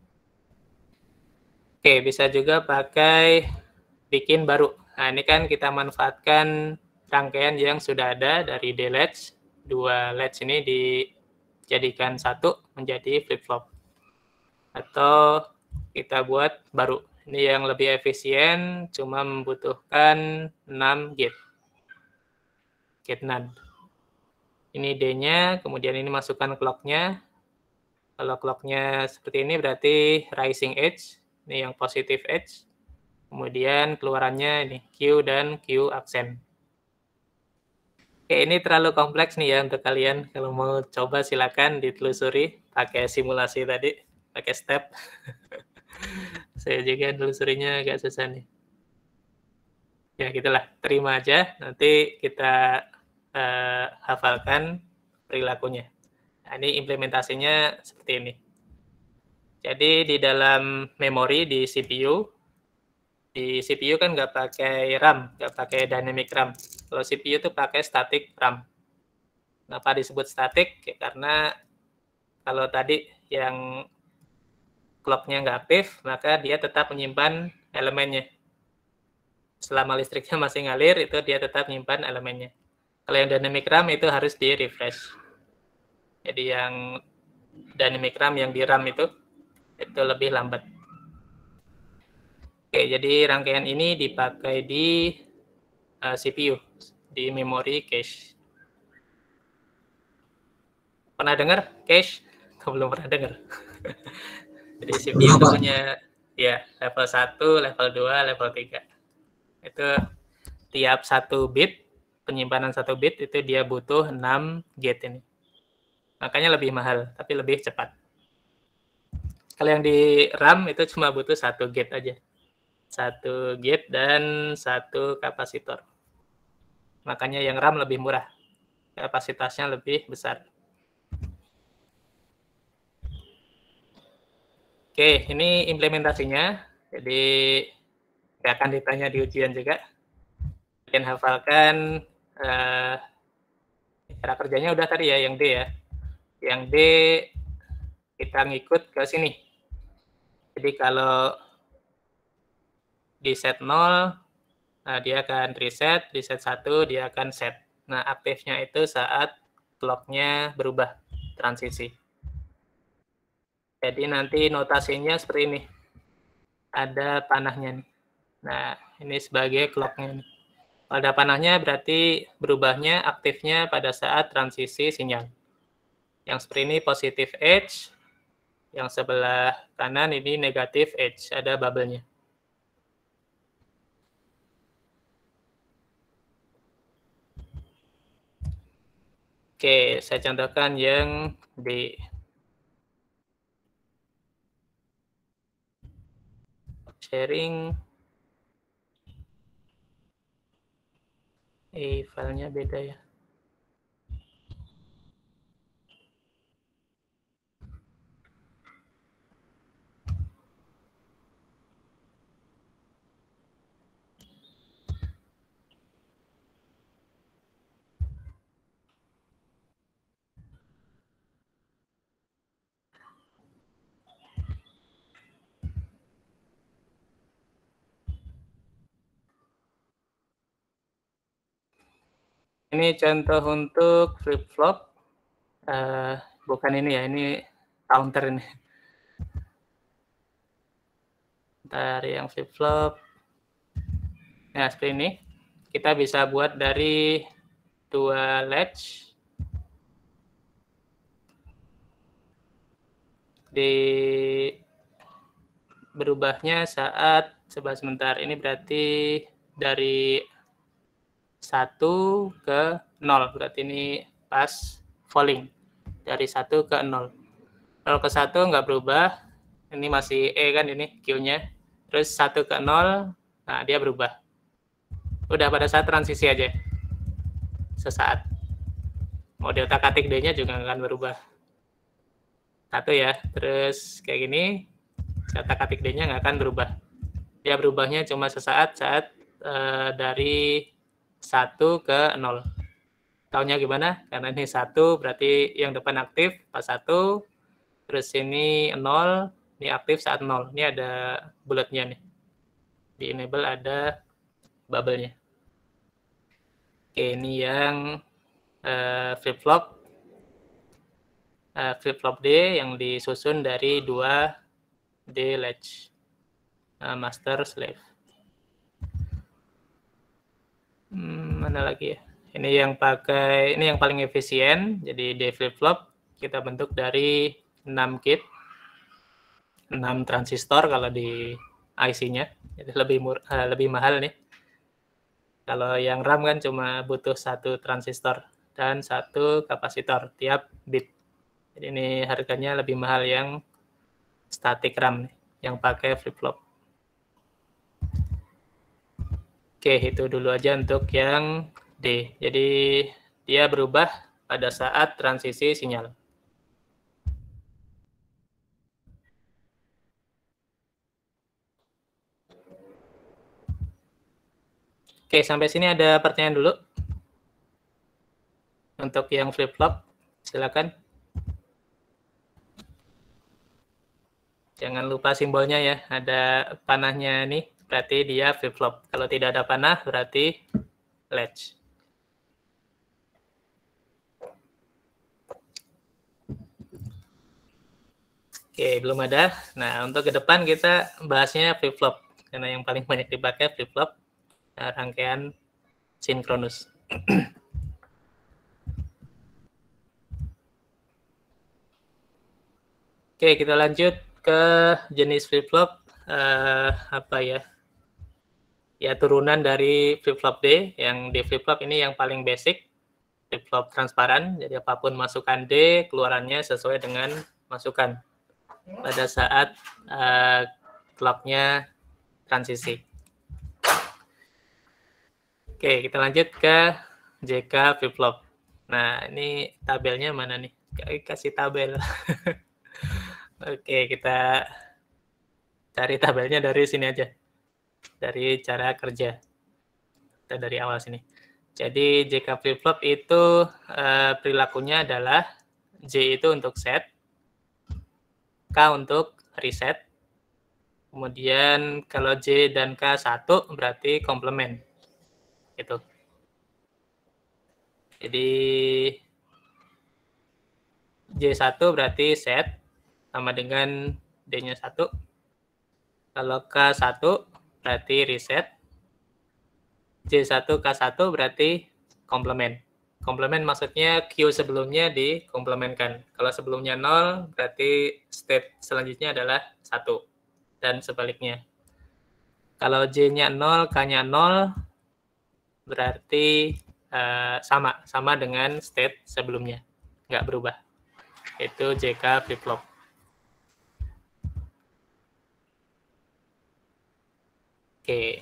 Oke, bisa juga pakai bikin baru. Nah, ini kan kita manfaatkan rangkaian yang sudah ada dari D-latch. 2 latch ini dijadikan 1 menjadi flip-flop. Atau kita buat baru. Ini yang lebih efisien, cuma membutuhkan 6 gate. Gate NAND. Ini D-nya, kemudian ini masukkan clock-nya. Kalau clock-nya seperti ini berarti rising edge. Ini yang positive edge. Kemudian keluarannya ini Q dan Q aksen. Oke, ini terlalu kompleks nih ya untuk kalian. Kalau mau coba silakan ditelusuri pakai simulasi tadi, pakai step. Saya juga telusurinya agak susah nih. Ya gitulah, terima aja. Nanti kita hafalkan perilakunya. Nah, ini implementasinya seperti ini. Jadi di dalam memori di CPU kan nggak pakai RAM, nggak pakai dynamic RAM. Kalau CPU itu pakai static RAM. Kenapa disebut static? Ya, karena kalau tadi yang clock-nya nggak aktif, maka dia tetap menyimpan elemennya. Selama listriknya masih ngalir, itu dia tetap menyimpan elemennya. Kalau yang dynamic RAM itu harus di-refresh. Jadi yang dynamic RAM yang di RAM itu lebih lambat. Oke, jadi rangkaian ini dipakai di CPU, di memori cache. Pernah dengar cache? Atau belum pernah dengar? Jadi CPU itu punya ya level 1, level 2, level 3. Itu tiap 1 bit, penyimpanan 1 bit itu dia butuh 6 gate ini. Makanya lebih mahal, tapi lebih cepat. Kalau yang di RAM itu cuma butuh 1 gate aja. 1 gate dan 1 kapasitor. Makanya yang RAM lebih murah. Kapasitasnya lebih besar. Oke, ini implementasinya. Jadi akan ditanya di ujian juga. Kalian hafalkan cara kerjanya udah tadi ya, yang D ya. Yang D kita ngikut ke sini. Jadi kalau di set 0, nah dia akan reset, di set 1 dia akan set. Nah, aktifnya itu saat clock-nya berubah, transisi. Jadi nanti notasinya seperti ini. Ada panahnya nih. Nah, ini sebagai clock-nya nih. Kalau ada panahnya berarti berubahnya aktifnya pada saat transisi sinyal. Yang seperti ini positive edge, yang sebelah kanan ini negative edge, ada bubble-nya. Oke, saya contohkan yang di sharing. Filenya beda ya. Ini contoh untuk flip-flop. Bukan ini ya, ini counter ini. Ntar yang flip-flop. Nah, seperti ini. Kita bisa buat dari 2 latch. Di berubahnya saat, coba sebentar, ini berarti dari 1 ke 0. Berarti ini pas falling. Dari 1 ke 0. 0 ke 1 nggak berubah. Ini masih E kan ini Q-nya. Terus 1 ke 0, nah dia berubah. Udah pada saat transisi aja. Sesaat. Mau di otak-atik D-nya juga nggak akan berubah. 1 ya. Terus kayak gini, otak-atik D-nya nggak akan berubah. Dia berubahnya cuma sesaat saat dari 1 ke 0. Taunya gimana? Karena ini 1 berarti yang depan aktif pas 1, terus ini 0, ini aktif saat 0. Ini ada bulatnya nih. Di enable ada bubble-nya. Oke, ini yang flip-flop. Flip-flop D yang disusun dari 2 D latch. Master slave. Mana lagi ya? Ini yang paling efisien. Jadi D flip-flop kita bentuk dari 6 gate. 6 transistor kalau di IC-nya. Jadi lebih mahal nih. Kalau yang RAM kan cuma butuh 1 transistor dan 1 kapasitor tiap bit. Jadi ini harganya lebih mahal yang static RAM, yang pakai flip-flop. Oke, itu dulu aja untuk yang D. Jadi dia berubah pada saat transisi sinyal. Oke, sampai sini ada pertanyaan dulu. Untuk yang flip-flop, silakan. Jangan lupa simbolnya ya, ada panahnya nih, berarti dia flip-flop. Kalau tidak ada panah, berarti latch. Oke, belum ada. Nah, untuk ke depan kita bahasnya flip-flop. Karena yang paling banyak dipakai flip-flop, rangkaian sinkronus. Oke, kita lanjut ke jenis flip-flop. Apa ya? Ya, turunan dari flip-flop D. Yang D flip-flop ini yang paling basic. Flip-flop transparan, jadi apapun masukan D, keluarannya sesuai dengan masukan pada saat clock-nya transisi. Oke, kita lanjut ke JK flip-flop. Nah, ini tabelnya mana nih? Kasih tabel. Oke, kita cari tabelnya dari sini aja. Dari cara kerja. Kita dari awal sini. Jadi JK flip-flop itu perilakunya adalah J itu untuk set, K untuk reset, kemudian kalau J dan K 1 berarti komplement. Gitu. Jadi J1 berarti set, sama dengan D-nya 1. Kalau K1 berarti reset, J1 K1 berarti komplement. Komplement maksudnya Q sebelumnya dikomplementkan. Kalau sebelumnya 0, berarti state selanjutnya adalah 1. Dan sebaliknya. Kalau J-nya 0, K-nya 0, berarti sama dengan state sebelumnya. Nggak berubah. Itu JK flip-flop. Oke.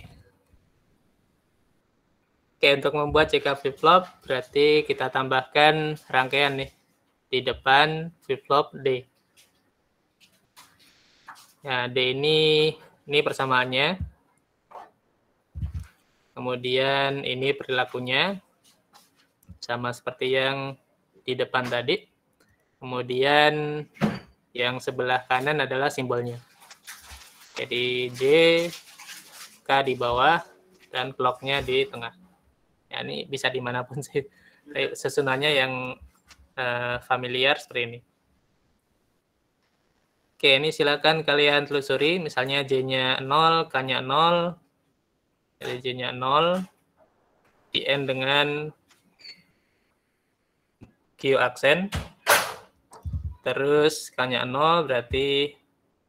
Oke, untuk membuat JK flip-flop, berarti kita tambahkan rangkaian nih di depan flip-flop D. Nah, D ini persamaannya. Kemudian ini perilakunya, sama seperti yang di depan tadi. Kemudian yang sebelah kanan adalah simbolnya. Jadi J, K di bawah, dan clock-nya di tengah. Ya, ini bisa dimanapun sih. Susunannya yang familiar seperti ini. Oke, ini silakan kalian telusuri. Misalnya J-nya 0, K-nya 0. Jadi J-nya 0. Di end dengan Q aksen. Terus K-nya 0 berarti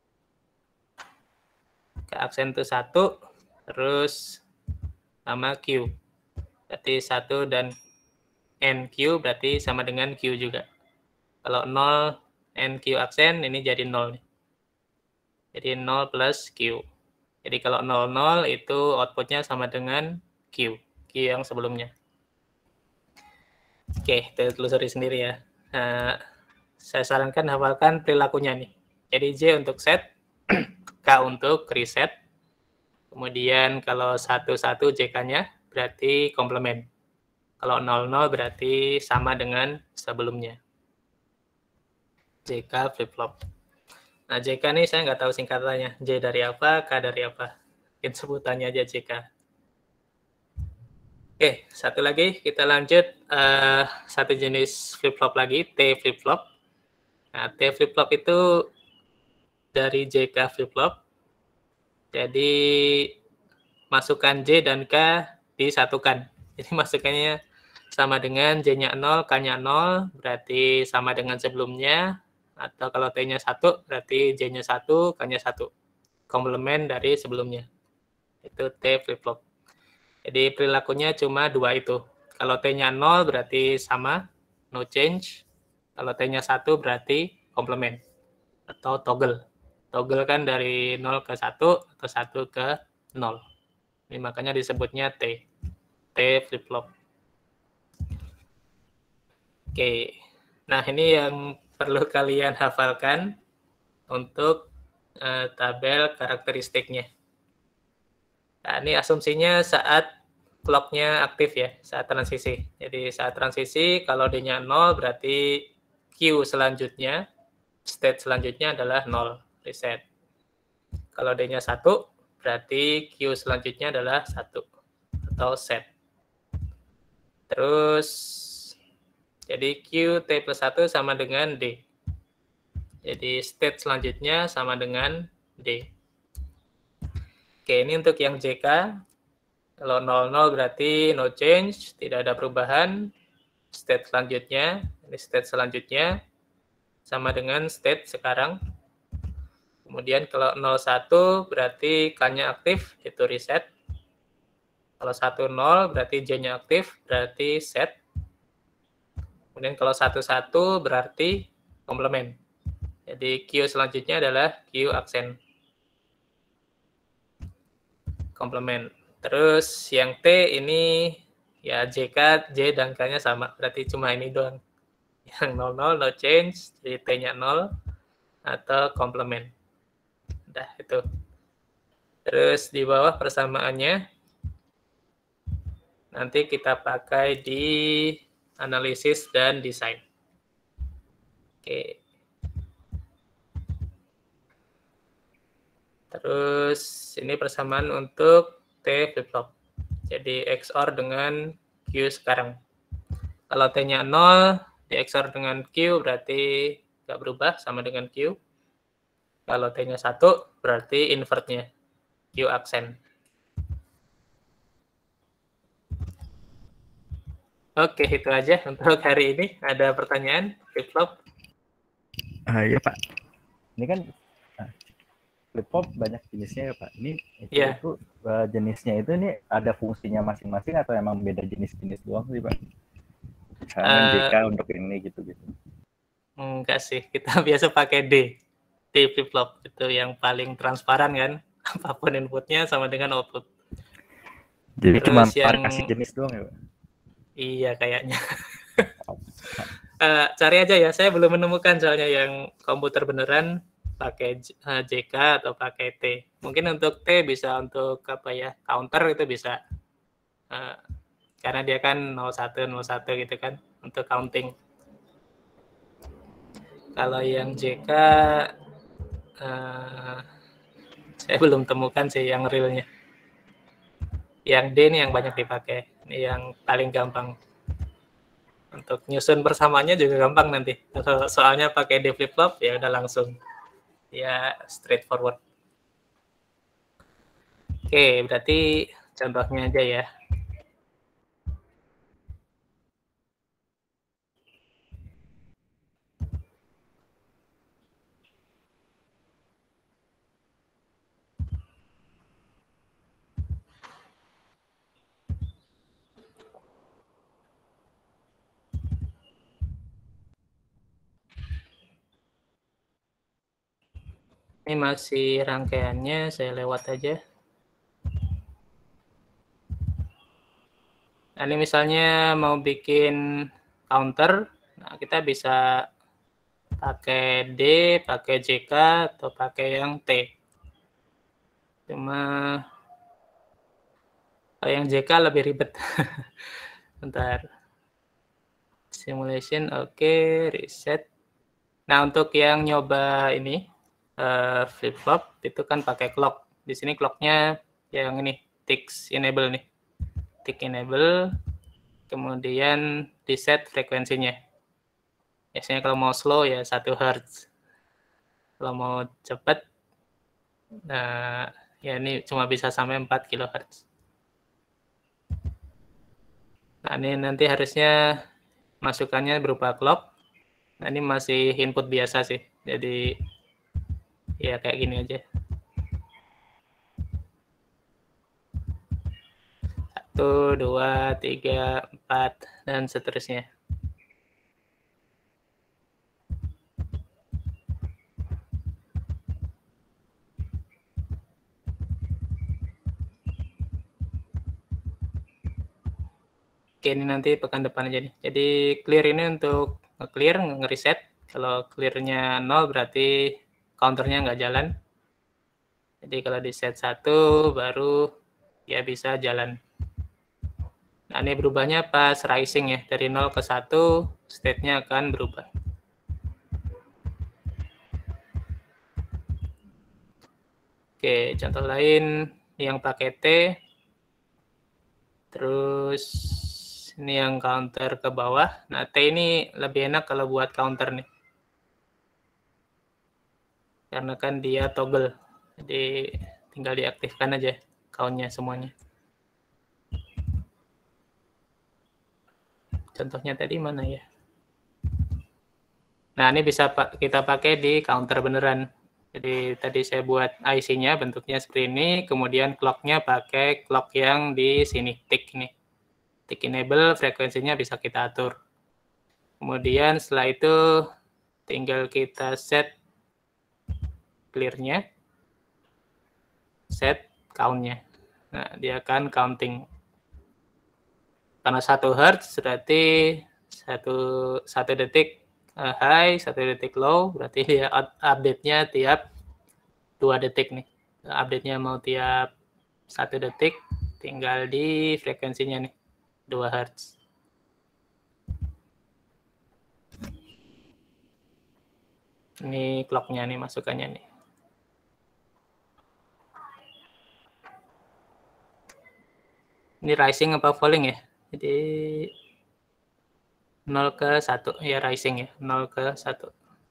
K aksen itu 1. Terus sama Q. Berarti 1 dan NQ berarti sama dengan Q juga. Kalau 0 NQ aksen ini jadi 0 nih. Jadi 0 plus Q. Jadi kalau 00 itu outputnya sama dengan Q. Q yang sebelumnya. Oke, kita telusuri sendiri ya. Saya sarankan hafalkan perilakunya nih. Jadi J untuk set, K untuk reset. Kemudian kalau 11 JK-nya berarti komplement. Kalau 00 berarti sama dengan sebelumnya. JK flip-flop. Nah, JK nih saya nggak tahu singkatannya. J dari apa, K dari apa. Mungkin sebutannya aja JK. Oke, satu lagi. Kita lanjut satu jenis flip-flop lagi, T flip-flop. Nah, T flip-flop itu dari JK flip-flop. Jadi, masukan J dan K disatukan. Jadi, masukannya sama dengan J-nya 0, K-nya 0, berarti sama dengan sebelumnya. Atau kalau T-nya 1, berarti J-nya 1, K-nya 1. Komplement dari sebelumnya. Itu T flip-flop. Jadi perilakunya cuma dua itu. Kalau T-nya 0 berarti sama, no change. Kalau T-nya 1 berarti komplement atau toggle. Toggle kan dari 0 ke 1 atau 1 ke 0. Ini makanya disebutnya T. T flip-flop. Oke. Nah, ini yang perlu kalian hafalkan untuk tabel karakteristiknya. Nah, ini asumsinya saat clock-nya aktif ya, saat transisi. Jadi saat transisi, kalau D-nya 0 berarti Q selanjutnya, state selanjutnya adalah 0, reset. Kalau D-nya 1, berarti Q selanjutnya adalah 1, atau set. Terus, jadi Q T plus 1 sama dengan D. Jadi state selanjutnya sama dengan D. Oke, ini untuk yang JK. Kalau 00 berarti no change, tidak ada perubahan. State selanjutnya, ini state selanjutnya sama dengan state sekarang. Kemudian kalau 01 berarti K-nya aktif, itu reset. Kalau 10 berarti J-nya aktif, berarti set. Kemudian kalau 11 berarti komplement. Jadi Q selanjutnya adalah Q aksen. Komplement. Terus yang T ini ya JK, J dan K-nya sama. Berarti cuma ini doang. Yang 00 no change, jadi T-nya 0 atau komplement. Udah itu. Terus di bawah persamaannya nanti kita pakai di analisis dan desain. Oke. Terus ini persamaan untuk T flip-flop. Jadi XOR dengan Q sekarang. Kalau T-nya 0, di XOR dengan Q berarti nggak berubah, sama dengan Q. Kalau T-nya 1, berarti invert-nya, Q aksen. Oke, itu aja untuk hari ini. Ada pertanyaan, flip-flop? Iya Pak. Ini kan flip-flop banyak jenisnya ya Pak. Ini itu jenisnya itu ini ada fungsinya masing-masing atau emang beda jenis-jenis doang sih Pak? Misalnya JK untuk ini gitu-gitu. Enggak sih, kita biasa pakai D flip-flop. Itu yang paling transparan kan. Apapun inputnya sama dengan output. Jadi cuma variasi jenis doang ya Pak? Iya kayaknya. Cari aja ya, saya belum menemukan soalnya yang komputer beneran pakai JK atau pakai T. Mungkin untuk T bisa untuk apa ya, counter itu bisa. Karena dia kan 01, 01 gitu kan, untuk counting. Kalau yang JK, saya belum temukan sih yang realnya. Yang D ini yang banyak dipakai, ini yang paling gampang. Untuk nyusun persamaannya juga gampang nanti. Kalau soalnya pakai D flip-flop, ya udah langsung. Ya, straightforward. Oke, berarti contohnya aja ya. Ini masih rangkaiannya, saya lewat aja. Nah, ini misalnya mau bikin counter, nah kita bisa pakai D, pakai JK, atau pakai yang T. Cuma yang JK lebih ribet. Bentar. Simulation, oke, reset. Nah, untuk yang nyoba ini, flip-flop, itu kan pakai clock. Di sini clock-nya yang ini, tick enable nih. Tick enable, kemudian di set frekuensinya. Biasanya kalau mau slow ya 1 Hz. Kalau mau cepat, nah ya ini cuma bisa sampai 4 kHz. Nah ini nanti harusnya masukannya berupa clock. Nah ini masih input biasa sih, jadi ya kayak gini aja. 1, 2, 3, 4, dan seterusnya. Oke, ini nanti pekan depan aja nih. Jadi clear ini untuk nge-clear, nge-reset. Kalau clear-nya 0 berarti counternya nggak jalan. Jadi kalau di set 1 baru ya bisa jalan. Nah, ini berubahnya pas rising ya. Dari 0 ke 1, state-nya akan berubah. Oke, contoh lain yang pakai T. Terus ini yang counter ke bawah. Nah, T ini lebih enak kalau buat counter nih. Karena kan dia toggle. Jadi tinggal diaktifkan aja count-nya semuanya. Contohnya tadi mana ya? Nah, ini bisa kita pakai di counter beneran. Jadi tadi saya buat IC-nya bentuknya seperti ini, kemudian clock-nya pakai clock yang di sini, tick ini. Tick enable, frekuensinya bisa kita atur. Kemudian setelah itu tinggal kita set clear-nya, set count-nya. Nah, dia akan counting. Karena 1 Hz berarti 1 detik high, 1 detik low, berarti dia update-nya tiap 2 detik nih. Update-nya mau tiap 1 detik, tinggal di frekuensinya nih, 2 Hz. Ini clock-nya nih, masukannya nih. Ini rising apa falling ya? Jadi 0 ke 1, ya rising ya, 0 ke 1.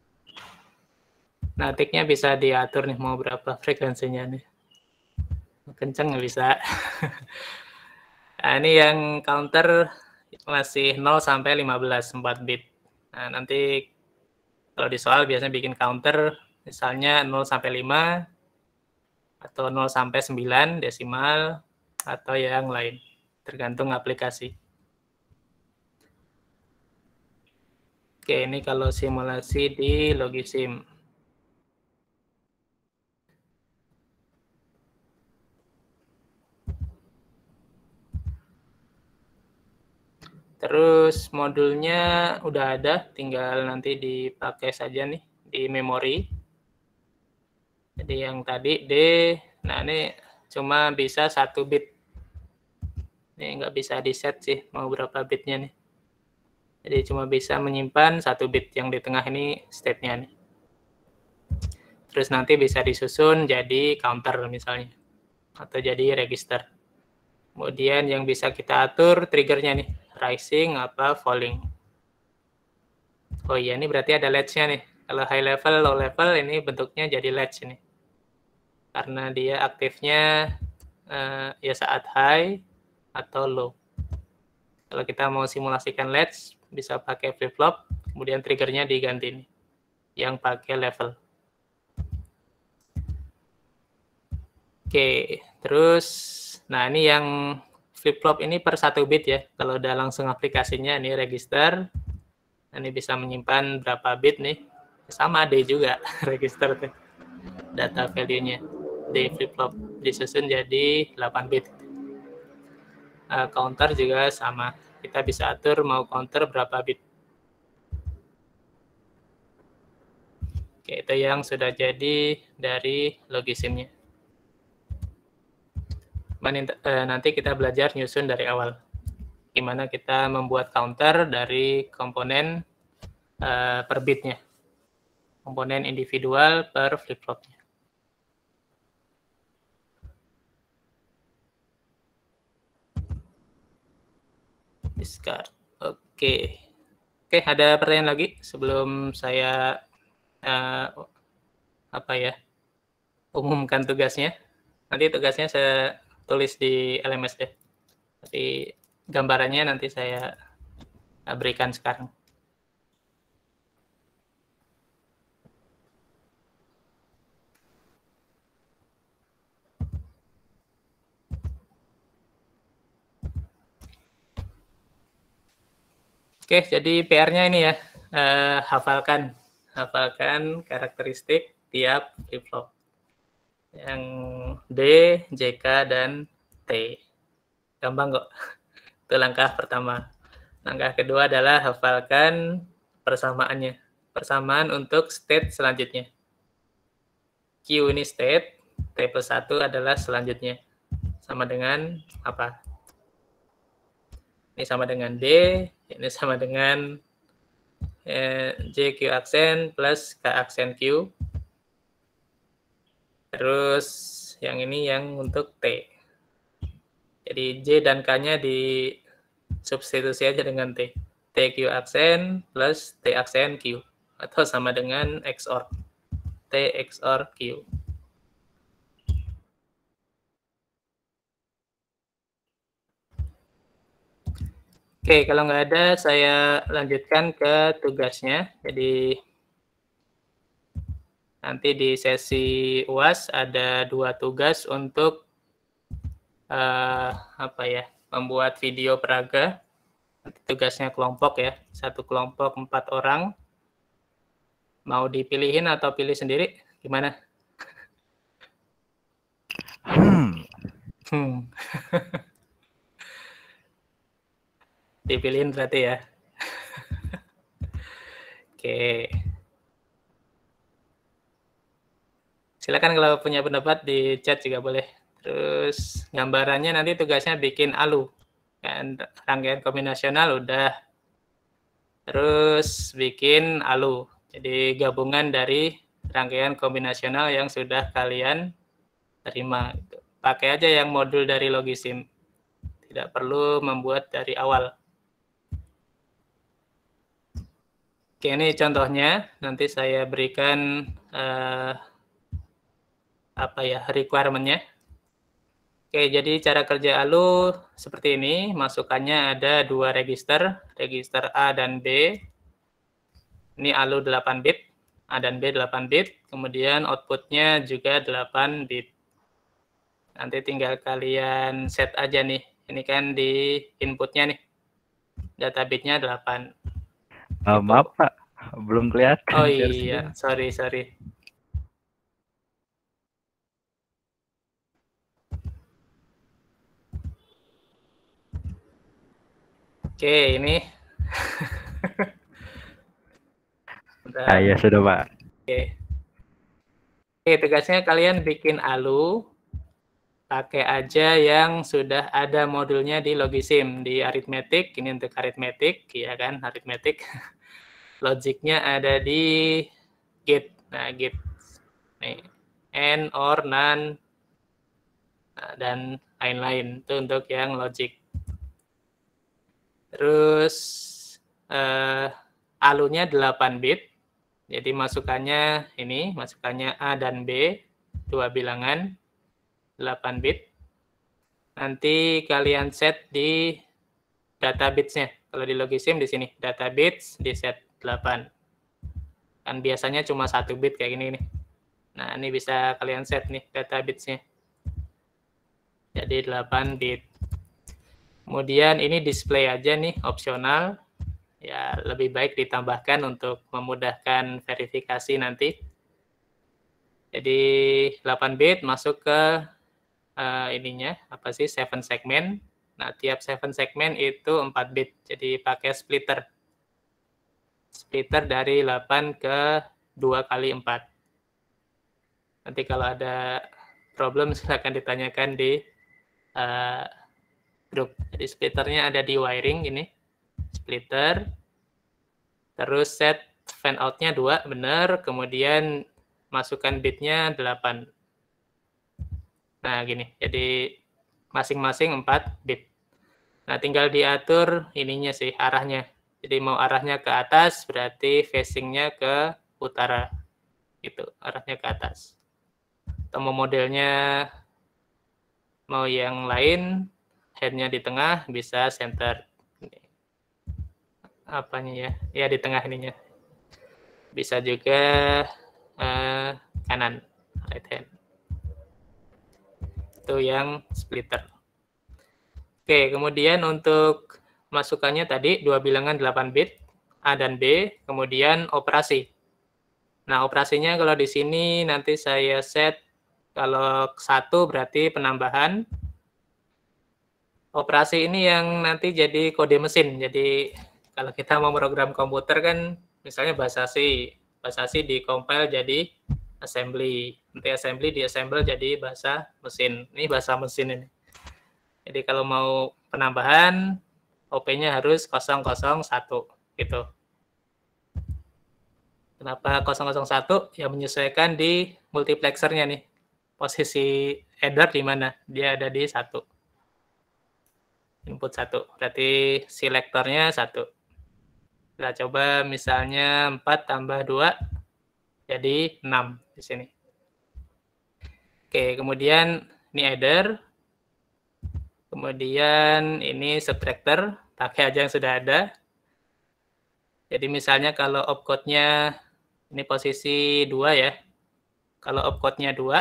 Nah, tick-nya bisa diatur nih, mau berapa frekuensinya nih. Kenceng nggak bisa. Nah, ini yang counter masih 0 sampai 15, 4 bit. Nah, nanti kalau di soal biasanya bikin counter, misalnya 0 sampai 5, atau 0 sampai 9 desimal, atau yang lain. Tergantung aplikasi. Oke, ini kalau simulasi di Logisim. Terus modulnya udah ada, tinggal nanti dipakai saja nih di memori. Jadi yang tadi D, nah ini cuma bisa 1 bit. Ini nggak bisa di set sih, mau berapa bitnya nih. Jadi cuma bisa menyimpan 1 bit yang di tengah ini state-nya nih. Terus nanti bisa disusun jadi counter misalnya, atau jadi register. Kemudian yang bisa kita atur triggernya nih, rising apa falling. Oh iya, ini berarti ada latch-nya nih. Kalau high level, low level, ini bentuknya jadi latch ini. Karena dia aktifnya ya saat high atau low. Kalau kita mau simulasikan latch, bisa pakai flip-flop, kemudian triggernya diganti nih, yang pakai level. Oke, terus, nah ini yang flip-flop ini per 1 bit ya. Kalau udah langsung aplikasinya, ini register, ini bisa menyimpan berapa bit nih. Sama D juga, register tuh, data value-nya. D flip-flop disusun jadi 8 bit. Counter juga sama, kita bisa atur mau counter berapa bit. Oke, itu yang sudah jadi dari Logisimnya. Nanti kita belajar nyusun dari awal. Gimana kita membuat counter dari komponen per bitnya. Komponen individual per flip-flopnya. Discard. Oke. Oke, ada pertanyaan lagi sebelum saya umumkan tugasnya. Nanti tugasnya saya tulis di LMS deh. Tapi gambarannya nanti saya berikan sekarang. Oke, jadi PR-nya ini ya, hafalkan karakteristik tiap flip-flop. Yang D, JK, dan T. Gampang kok. Itu langkah pertama. Langkah kedua adalah hafalkan persamaannya. Persamaan untuk state selanjutnya. Q ini state, T+1 adalah selanjutnya. Sama dengan apa? Ini sama dengan D, ini sama dengan JQ aksen plus K aksen Q. Terus yang ini yang untuk T. Jadi J dan K-nya di substitusi aja dengan T. TQ aksen plus T aksen Q. Atau sama dengan XOR. T XOR Q. Oke, kalau nggak ada, saya lanjutkan ke tugasnya. Jadi nanti di sesi UAS ada 2 tugas untuk membuat video peraga. Tugasnya kelompok ya, 1 kelompok 4 orang. Mau dipilihin atau pilih sendiri? Gimana? Dipilihin berarti ya. Oke. Silakan kalau punya pendapat di chat juga boleh. Terus gambarannya nanti tugasnya bikin ALU. Kan rangkaian kombinasional udah. Terus bikin ALU. Jadi gabungan dari rangkaian kombinasional yang sudah kalian terima. Pakai aja yang modul dari Logisim. Tidak perlu membuat dari awal. Oke, ini contohnya. Nanti saya berikan requirement-nya. Oke, jadi cara kerja ALU seperti ini. Masukannya ada 2 register A dan B. Ini ALU 8 bit, A dan B 8 bit. Kemudian output-nya juga 8 bit. Nanti tinggal kalian set aja nih. Ini kan di input-nya nih. Data bit-nya 8. Maaf Pak, belum kelihatan. Oh iya, sorry. Oke, ini. Ya sudah Pak. Oke, tugasnya kalian bikin ALU. Pakai aja yang sudah ada modulnya di Logisim. Di arithmetic, ini untuk arithmetic, ya kan, arithmetic. Logiknya ada di gate. Nah, gate. Nih, AND, OR, NAND, dan lain-lain. Itu untuk yang logic. Terus ALU-nya 8 bit. Jadi masukannya ini, masukannya A dan B, 2 bilangan, 8 bit. Nanti kalian set di data bits-nya. Kalau di Logisim di sini, data bits di set 8. Kan biasanya cuma 1 bit kayak gini nih. Nah, ini bisa kalian set nih data bits-nya. Jadi 8 bit. Kemudian ini display aja nih, opsional. Ya, lebih baik ditambahkan untuk memudahkan verifikasi nanti. Jadi 8 bit masuk ke ininya, 7 segmen. Nah, tiap 7 segmen itu 4 bit. Jadi pakai splitter. Splitter dari 8 ke 2 kali 4. Nanti kalau ada problem silakan ditanyakan di grup. Jadi splitternya ada di wiring ini. Splitter. Terus set fan out-nya 2, benar. Kemudian masukkan bitnya 8. Nah, gini. Jadi masing-masing 4 bit. Nah, tinggal diatur ininya sih, arahnya. Jadi mau arahnya ke atas, berarti facing-nya ke utara. Gitu, arahnya ke atas. Atau mau modelnya mau yang lain, head-nya di tengah, bisa center. Apanya ya? Ya, di tengah ininya. Bisa juga kanan, right hand. Itu yang splitter. Oke, kemudian untuk masukannya tadi dua bilangan 8 bit, A dan B, kemudian operasi. Nah, operasinya kalau di sini nanti saya set kalau 1 berarti penambahan. Operasi ini yang nanti jadi kode mesin. Jadi kalau kita mau program komputer kan misalnya bahasa C di compile jadi assembly. Nanti assembly di assemble jadi bahasa mesin. Ini bahasa mesin ini. Jadi kalau mau penambahan OP-nya harus 001 gitu. Kenapa 001? Ya menyesuaikan di multiplexernya nih. Posisi header di mana? Dia ada di 1. Input 1. Berarti selektornya 1. Kita coba misalnya 4 tambah 2 jadi 6 di sini. Oke, kemudian ini header. Kemudian ini subtractor, pakai aja yang sudah ada. Jadi misalnya kalau opcode-nya ini posisi 2 ya. Kalau opcode-nya 2,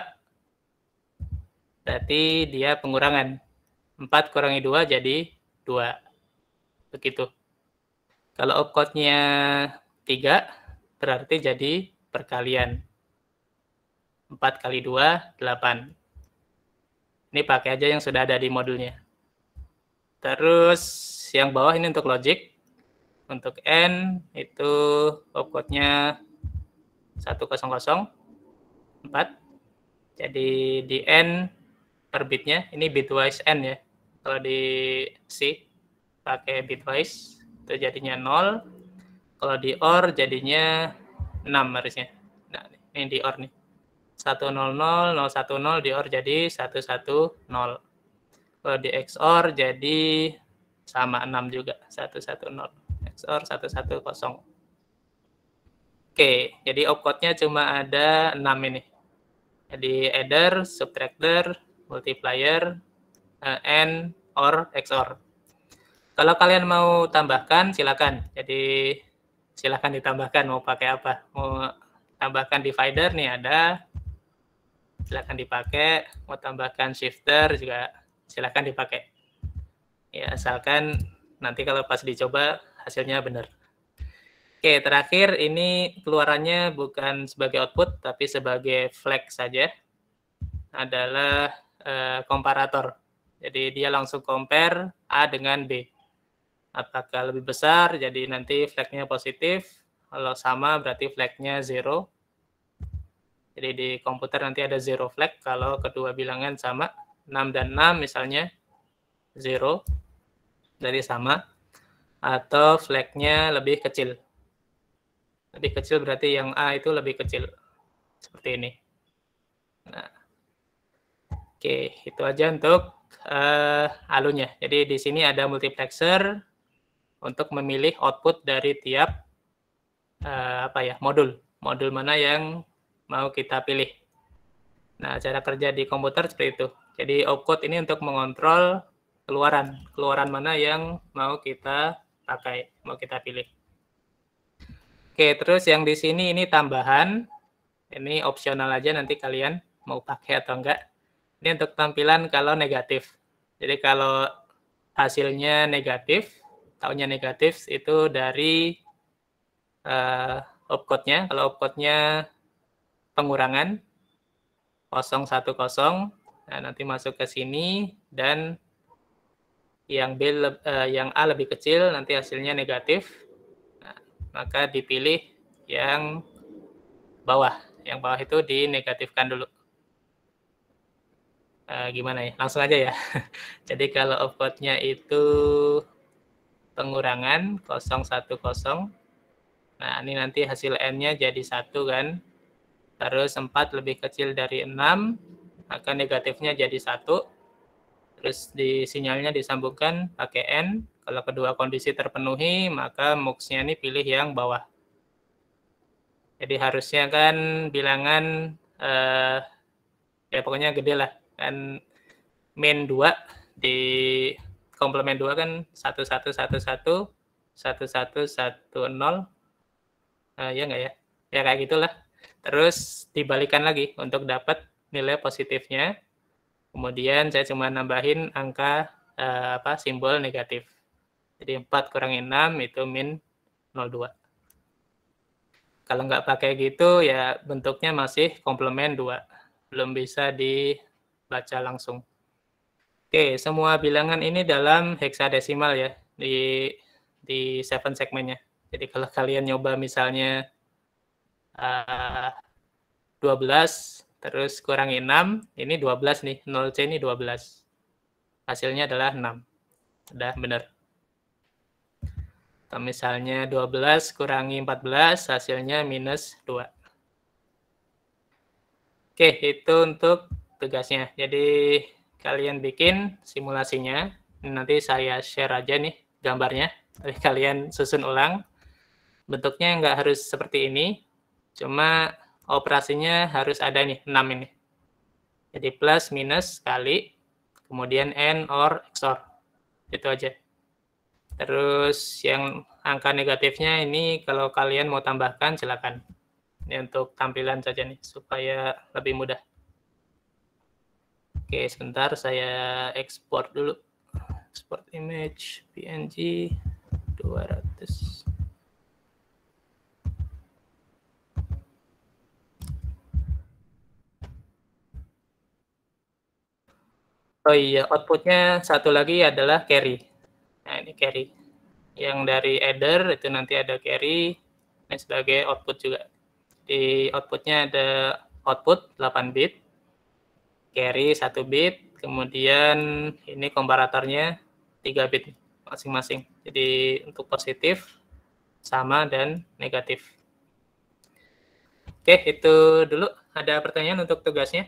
berarti dia pengurangan. 4 kurangi 2 jadi 2. Begitu. Kalau opcode-nya 3, berarti jadi perkalian. 4 kali 2, 8. Ini pakai aja yang sudah ada di modulnya. Terus yang bawah ini untuk logic. Untuk N itu opcode-nya 100, 4. Jadi di N per bitnya, ini bitwise N ya. Kalau di C pakai bitwise, itu jadinya 0. Kalau di OR jadinya 6 harusnya. Nah, ini di OR nih. 100, 010 di OR jadi 110. Kalau di XOR jadi sama 6 juga, 110. XOR 110. Oke, jadi opcode-nya cuma ada 6 ini. Jadi adder, subtractor, multiplier, AND, OR, XOR. Kalau kalian mau tambahkan, silakan. Jadi silakan ditambahkan mau pakai apa. Mau tambahkan divider nih ada, silakan dipakai. Mau tambahkan shifter juga silakan dipakai. Ya, asalkan nanti kalau pas dicoba hasilnya benar. Oke, terakhir ini keluarannya bukan sebagai output tapi sebagai flag saja. Adalah komparator. Jadi dia langsung compare A dengan B. Apakah lebih besar, jadi nanti flagnya positif. Kalau sama berarti flagnya 0. Jadi di komputer nanti ada 0 flag kalau kedua bilangan sama. 6 dan 6 misalnya 0, dari sama. Atau flagnya lebih kecil. Lebih kecil berarti yang A itu lebih kecil. Seperti ini. Nah, oke, itu aja untuk alunya. Jadi di sini ada multiplexer untuk memilih output dari tiap modul. Modul mana yang mau kita pilih. Nah, cara kerja di komputer seperti itu. Jadi opcode ini untuk mengontrol keluaran mana yang mau kita pakai, mau kita pilih. Oke, terus yang di sini ini tambahan. Ini opsional aja nanti kalian mau pakai atau enggak. Ini untuk tampilan kalau negatif. Jadi kalau hasilnya negatif, tahunnya negatif itu dari opcode-nya. Kalau opcode-nya pengurangan 010, nah nanti masuk ke sini dan yang A lebih kecil nanti hasilnya negatif. Nah, maka dipilih yang bawah. Yang bawah itu dinegatifkan dulu. Gimana ya? Langsung aja ya. Jadi kalau opcode-nya itu pengurangan 010. Nah, ini nanti hasil N-nya jadi 1 kan. Terus 4 lebih kecil dari 6, maka negatifnya jadi 1. Terus di sinyalnya disambungkan pakai N. Kalau kedua kondisi terpenuhi, maka mux-nya ini pilih yang bawah. Jadi harusnya kan bilangan, ya pokoknya gede lah. Kan min 2 di komplement 2 kan 1111, 1110. Ya nggak ya? Ya kayak gitulah. Terus dibalikan lagi untuk dapat nilai positifnya. Kemudian saya cuma nambahin angka simbol negatif. Jadi 4 kurangi 6 itu min 0,2. Kalau nggak pakai gitu, ya bentuknya masih komplement 2. Belum bisa dibaca langsung. Oke, semua bilangan ini dalam heksadesimal ya, di 7 segmennya. Jadi kalau kalian nyoba misalnya 12, terus kurangi 6, ini 12 nih, 0C ini 12. Hasilnya adalah 6. Udah benar. Atau misalnya 12 kurangi 14, hasilnya minus 2. Oke, itu untuk tugasnya. Jadi kalian bikin simulasinya. Nanti saya share aja nih gambarnya. Jadi kalian susun ulang. Bentuknya nggak harus seperti ini. Cuma operasinya harus ada nih, 6 ini. Jadi plus, minus, kali, kemudian AND, OR, XOR. Itu aja. Terus yang angka negatifnya ini kalau kalian mau tambahkan silakan. Ini untuk tampilan saja nih, supaya lebih mudah. Oke, sebentar saya ekspor dulu. Export image, PNG, 200. Oh iya, outputnya satu lagi adalah carry. Nah, ini carry. Yang dari header itu nanti ada carry, dan sebagai output juga. Di outputnya ada output 8 bit, carry 1 bit, kemudian ini komparatornya 3 bit masing-masing. Jadi untuk positif, sama, dan negatif. Oke, itu dulu. Ada pertanyaan untuk tugasnya?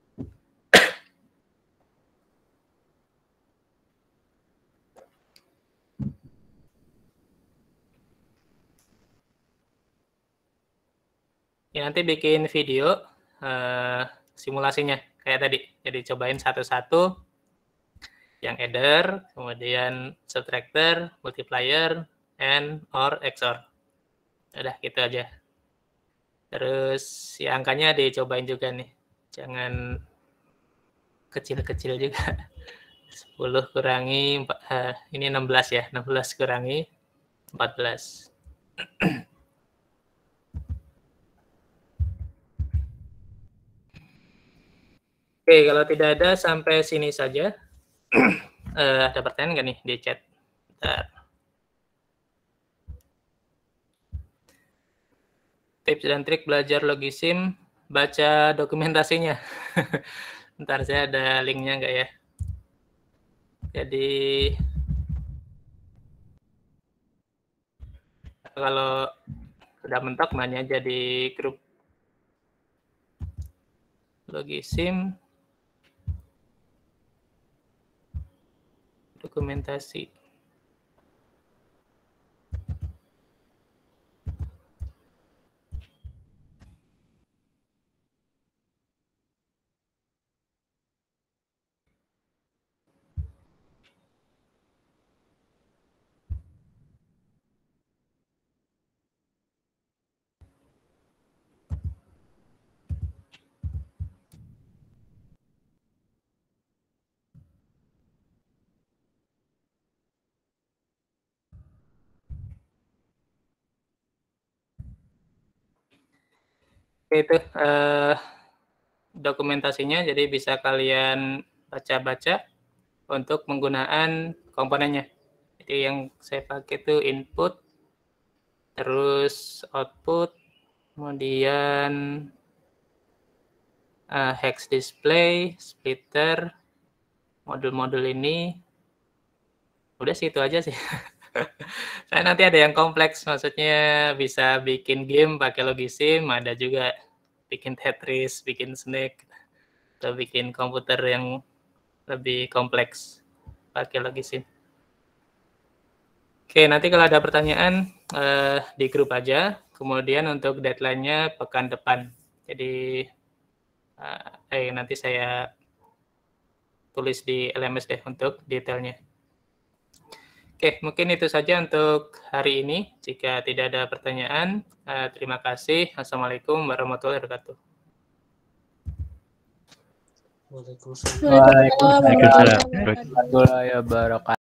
Ya, nanti bikin video simulasinya kayak tadi. Jadi cobain satu-satu, yang adder, kemudian subtractor, multiplier, AND, OR, XOR. Udah gitu aja. Terus ya angkanya dicobain juga nih. Jangan kecil-kecil juga. 10 kurangi, ini 16 ya. 16 kurangi 14. Oke, kalau tidak ada sampai sini saja. Ada pertanyaan nggak nih di chat? Bentar. Tips dan trik belajar Logisim, baca dokumentasinya. Bentar, saya ada linknya nggak ya? Jadi, kalau udah mentok, nanya aja di grup Logisim. Dokumentasi. Itu dokumentasinya, jadi bisa kalian baca-baca untuk penggunaan komponennya. Jadi yang saya pakai itu input, terus output, kemudian hex display, splitter, modul-modul ini. Udah sih, itu aja sih. Saya nanti ada yang kompleks, maksudnya bisa bikin game pakai Logisim, ada juga bikin Tetris, bikin Snake, atau bikin komputer yang lebih kompleks pakai Logisim. Oke, nanti kalau ada pertanyaan di grup aja, kemudian untuk deadline-nya pekan depan. Jadi nanti saya tulis di LMS deh untuk detailnya. Oke, mungkin itu saja untuk hari ini. Jika tidak ada pertanyaan, terima kasih. Assalamualaikum warahmatullahi wabarakatuh. Waalaikumsalam warahmatullahi wabarakatuh.